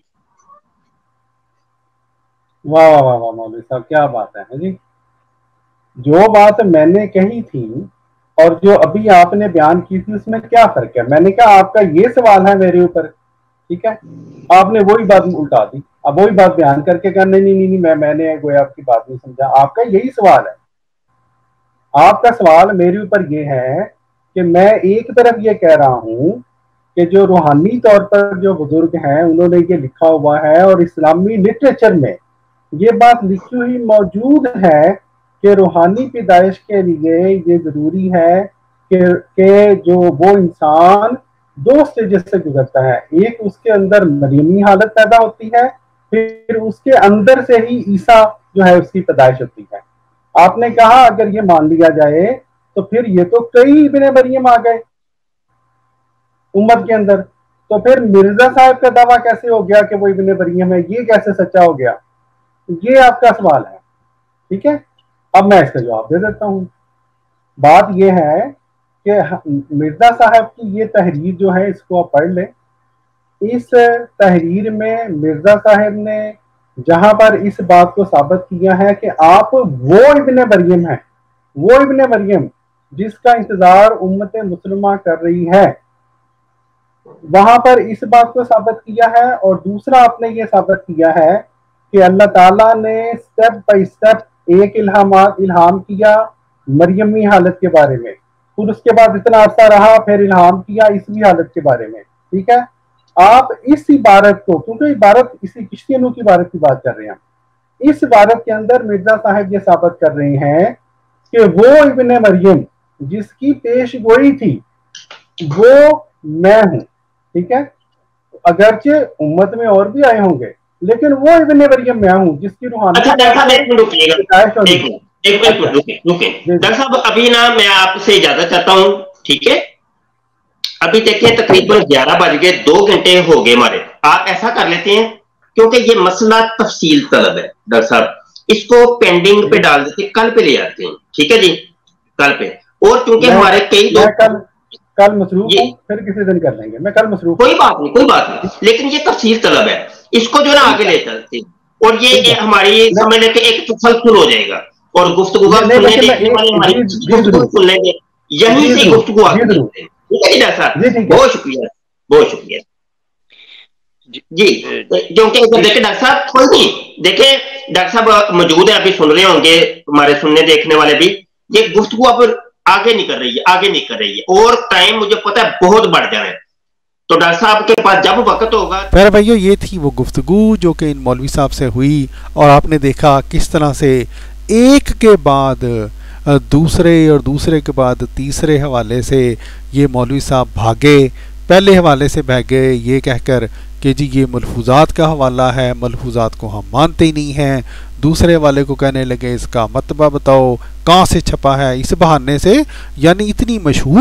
Speaker 5: वाह वाह वाह मौलवी साहब, क्या बात है जी। जो बात मैंने कही थी और जो अभी आपने बयान की थी उसमें क्या फर्क है। मैंने कहा आपका ये सवाल है मेरे ऊपर, ठीक है, आपने वही बात उल्टा दी, अब वही बात बयान करके कहा नहीं नहीं नहीं मैंने कोई आपकी बात नहीं समझा। आपका यही सवाल है, आपका सवाल मेरे ऊपर ये है कि मैं एक तरफ ये कह रहा हूं कि जो रूहानी तौर पर जो बुजुर्ग हैं उन्होंने ये लिखा हुआ है और इस्लामी लिटरेचर में ये बात लिखी हुई मौजूद है कि रूहानी पैदाइश के लिए ये जरूरी है कि जो वो इंसान दो स्टेजेस से गुजरता है। एक उसके अंदर मरियमी हालत पैदा होती है, फिर उसके अंदर से ही ईसा जो है उसकी पैदाइश होती है। आपने कहा अगर ये मान लिया जाए तो फिर ये तो कई इब्ने मरियम आ गए उम्मत के अंदर, तो फिर मिर्जा साहब का दावा कैसे हो गया कि वो इब्ने मरियम है, ये कैसे सच्चा हो गया? ये आपका सवाल है, ठीक है। अब मैं इसका जवाब दे देता हूं। बात यह है कि मिर्जा साहब की ये तहरीर जो है इसको आप पढ़ लें। इस तहरीर में मिर्जा साहब ने जहां पर इस बात को साबित किया है कि आप वो इब्ने मरियम है, वो इब्ने मरियम जिसका इंतजार उम्मत मुसलमा कर रही है, वहां पर इस बात को साबित किया है। और दूसरा आपने ये साबित किया है कि अल्लाह ताला ने स्टेप बाय स्टेप एक इल्हाम किया मरियमी हालत के बारे में, फिर उसके बाद इतना अरसा रहा, फिर इल्हाम किया इसवी हालत के बारे में, ठीक है। आप इस इबारत को, क्योंकि इबारत इसी किश्तियनों की इबारत की बात कर रहे हैं, इस इबारत के अंदर मिर्जा साहब ये साबित कर रहे हैं कि वो इब्ने मरियम जिसकी पेश गोई थी वो मैं हूं, ठीक है। अगरचे उम्मत में और भी आए होंगे लेकिन वो इब्ने मरियम मैं हूं जिसकी रूहानी।
Speaker 4: अच्छा डॉक्टर साहब एक मिनट रुकिएगा, एक मिनट रुके डॉक्टर साहब, अभी ना मैं आपसे इजाजत चाहता हूं, ठीक है। अभी देखिए तकरीबन 11 बज गए, 2 घंटे हो गए हमारे। आप ऐसा कर लेते हैं क्योंकि ये मसला तफसील तलब है डॉक्टर साहब, इसको पेंडिंग पे डाल देते, कल पे ले आते हैं, ठीक है जी, कल पे। और क्योंकि हमारे कई लोग
Speaker 5: कल मसरूफ हूं, फिर किसी दिन कर लेंगे, मैं कल मसरूफ,
Speaker 4: कोई बात नहीं, लेकिन ये तफसील तलब है, इसको जो ना आगे ले चलते और ये हमारी समझ लेके एक तसलसल हो जाएगा और गुफ्तगू का सुनने देखने वाले हमारी गुफ्तगू सुन लेंगे, यहीं से गुफ्तगू आगे चलते हैं, ठीक है जी डॉक्टर साहब, बहुत शुक्रिया, बहुत शुक्रिया जी। क्योंकि देखिए डॉक्टर साहब, कोई नहीं, देखिए डॉक्टर साहब मौजूद है, अभी सुन रहे होंगे हमारे सुनने देखने वाले भी, ये गुफ्तगू अब आगे नहीं कर रही है और टाइम मुझे पता है बहुत बढ़ जाना है, तो डॉक्टर साहब के पास जब वक्त होगा।
Speaker 3: प्यारे भाइयों, ये थी वो गुफ्तगू जो कि इन मौलवी साहब से हुई और आपने देखा किस तरह से एक के बाद दूसरे और दूसरे के बाद तीसरे हवाले से ये मौलवी साहब भागे। पहले हवाले से भागे ये कहकर कि जी ये मलफूजात का हवाला है, मलफूजात को हम मानते ही नहीं हैं। दूसरे वाले को कहने लगे इसका मतबा बताओ कहाँ से छपा है। इस बहाने से यानी इतनी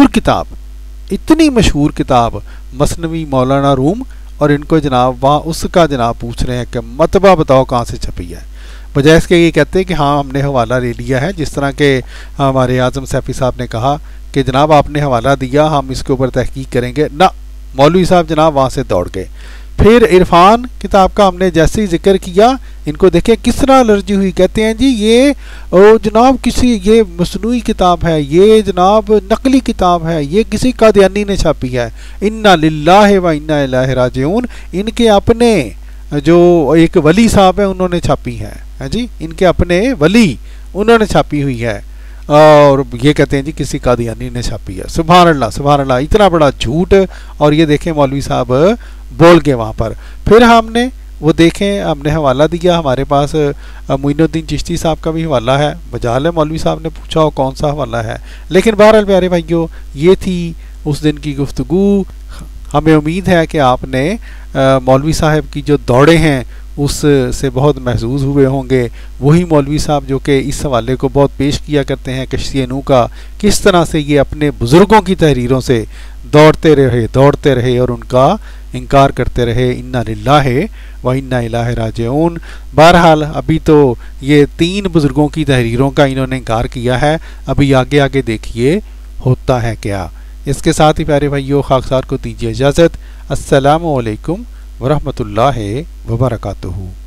Speaker 3: मशहूर किताब मसनवी मौलाना रूम, और इनको जनाब वहाँ उसका जनाब पूछ रहे हैं कि मतबा बताओ कहाँ से छपी है, बजाय इसके ये कहते हैं कि हाँ हमने हवाला ले लिया है। जिस तरह के हमारे आज़म सैफी साहब ने कहा कि जनाब आपने हवाला दिया, हम इसके ऊपर तहकीक करेंगे ना, मौलवी साहब जनाब वहाँ से दौड़ गए। پھر عرفان کتاب کا ہم نے جیسے ہی ذکر کیا، ان کو دیکھیں کس طرح الرجی ہوئی، کہتے ہیں جی یہ جناب کسی یہ مصنوعی کتاب ہے، یہ جناب نقلی کتاب ہے، یہ کسی قادیانی نے چھاپی ہے، انا للہ و انا الیہ راجعون، ان کے اپنے جو ایک ولی صاحب ہیں انہوں نے چھاپی ہے جی، ان کے اپنے ولی انہوں نے چھاپی ہوئی ہے، اور یہ کہتے ہیں جی کسی قادیانی نے چھاپی ہے۔ سبحان اللہ سبحان اللہ، اتنا بڑا جھوٹ، اور یہ دیکھیں مولوی صاحب بول گئے وہاں پر۔ پھر ہم نے وہ دیکھیں، ہم نے حوالہ دیا، ہمارے پاس معین الدین چشتی صاحب کا بھی حوالہ ہے، مجال ہے مولوی صاحب نے پوچھا ہو کون سا حوالہ ہے، لیکن بہرحال پیارے بھائیو یہ تھی اس دن کی گفتگو۔ ہمیں امید ہے کہ آپ نے مولوی صاحب کی جو دوڑے ہیں اس سے بہت محظوظ ہوئے ہوں گے، وہی مولوی صاحب جو کہ اس حوالے کو بہت پیش کیا کرتے ہیں کشتی نو کا، کس طرح سے یہ اپنے بزرگوں کی تحریروں سے دوڑتے رہے اور ان کا انکار کرتے رہے، انا للہ و انا الیہ راجعون۔ بہرحال ابھی تو یہ 3 بزرگوں کی تحریروں کا انہوں نے انکار کیا ہے، ابھی آگے آگے دیکھیے ہوتا ہے کیا۔ اس کے ساتھ ہی پیارے بھائیو خاکسار کو دیجیے اجازت، السلام علیکم ورحمۃ اللہ وبرکاتہ۔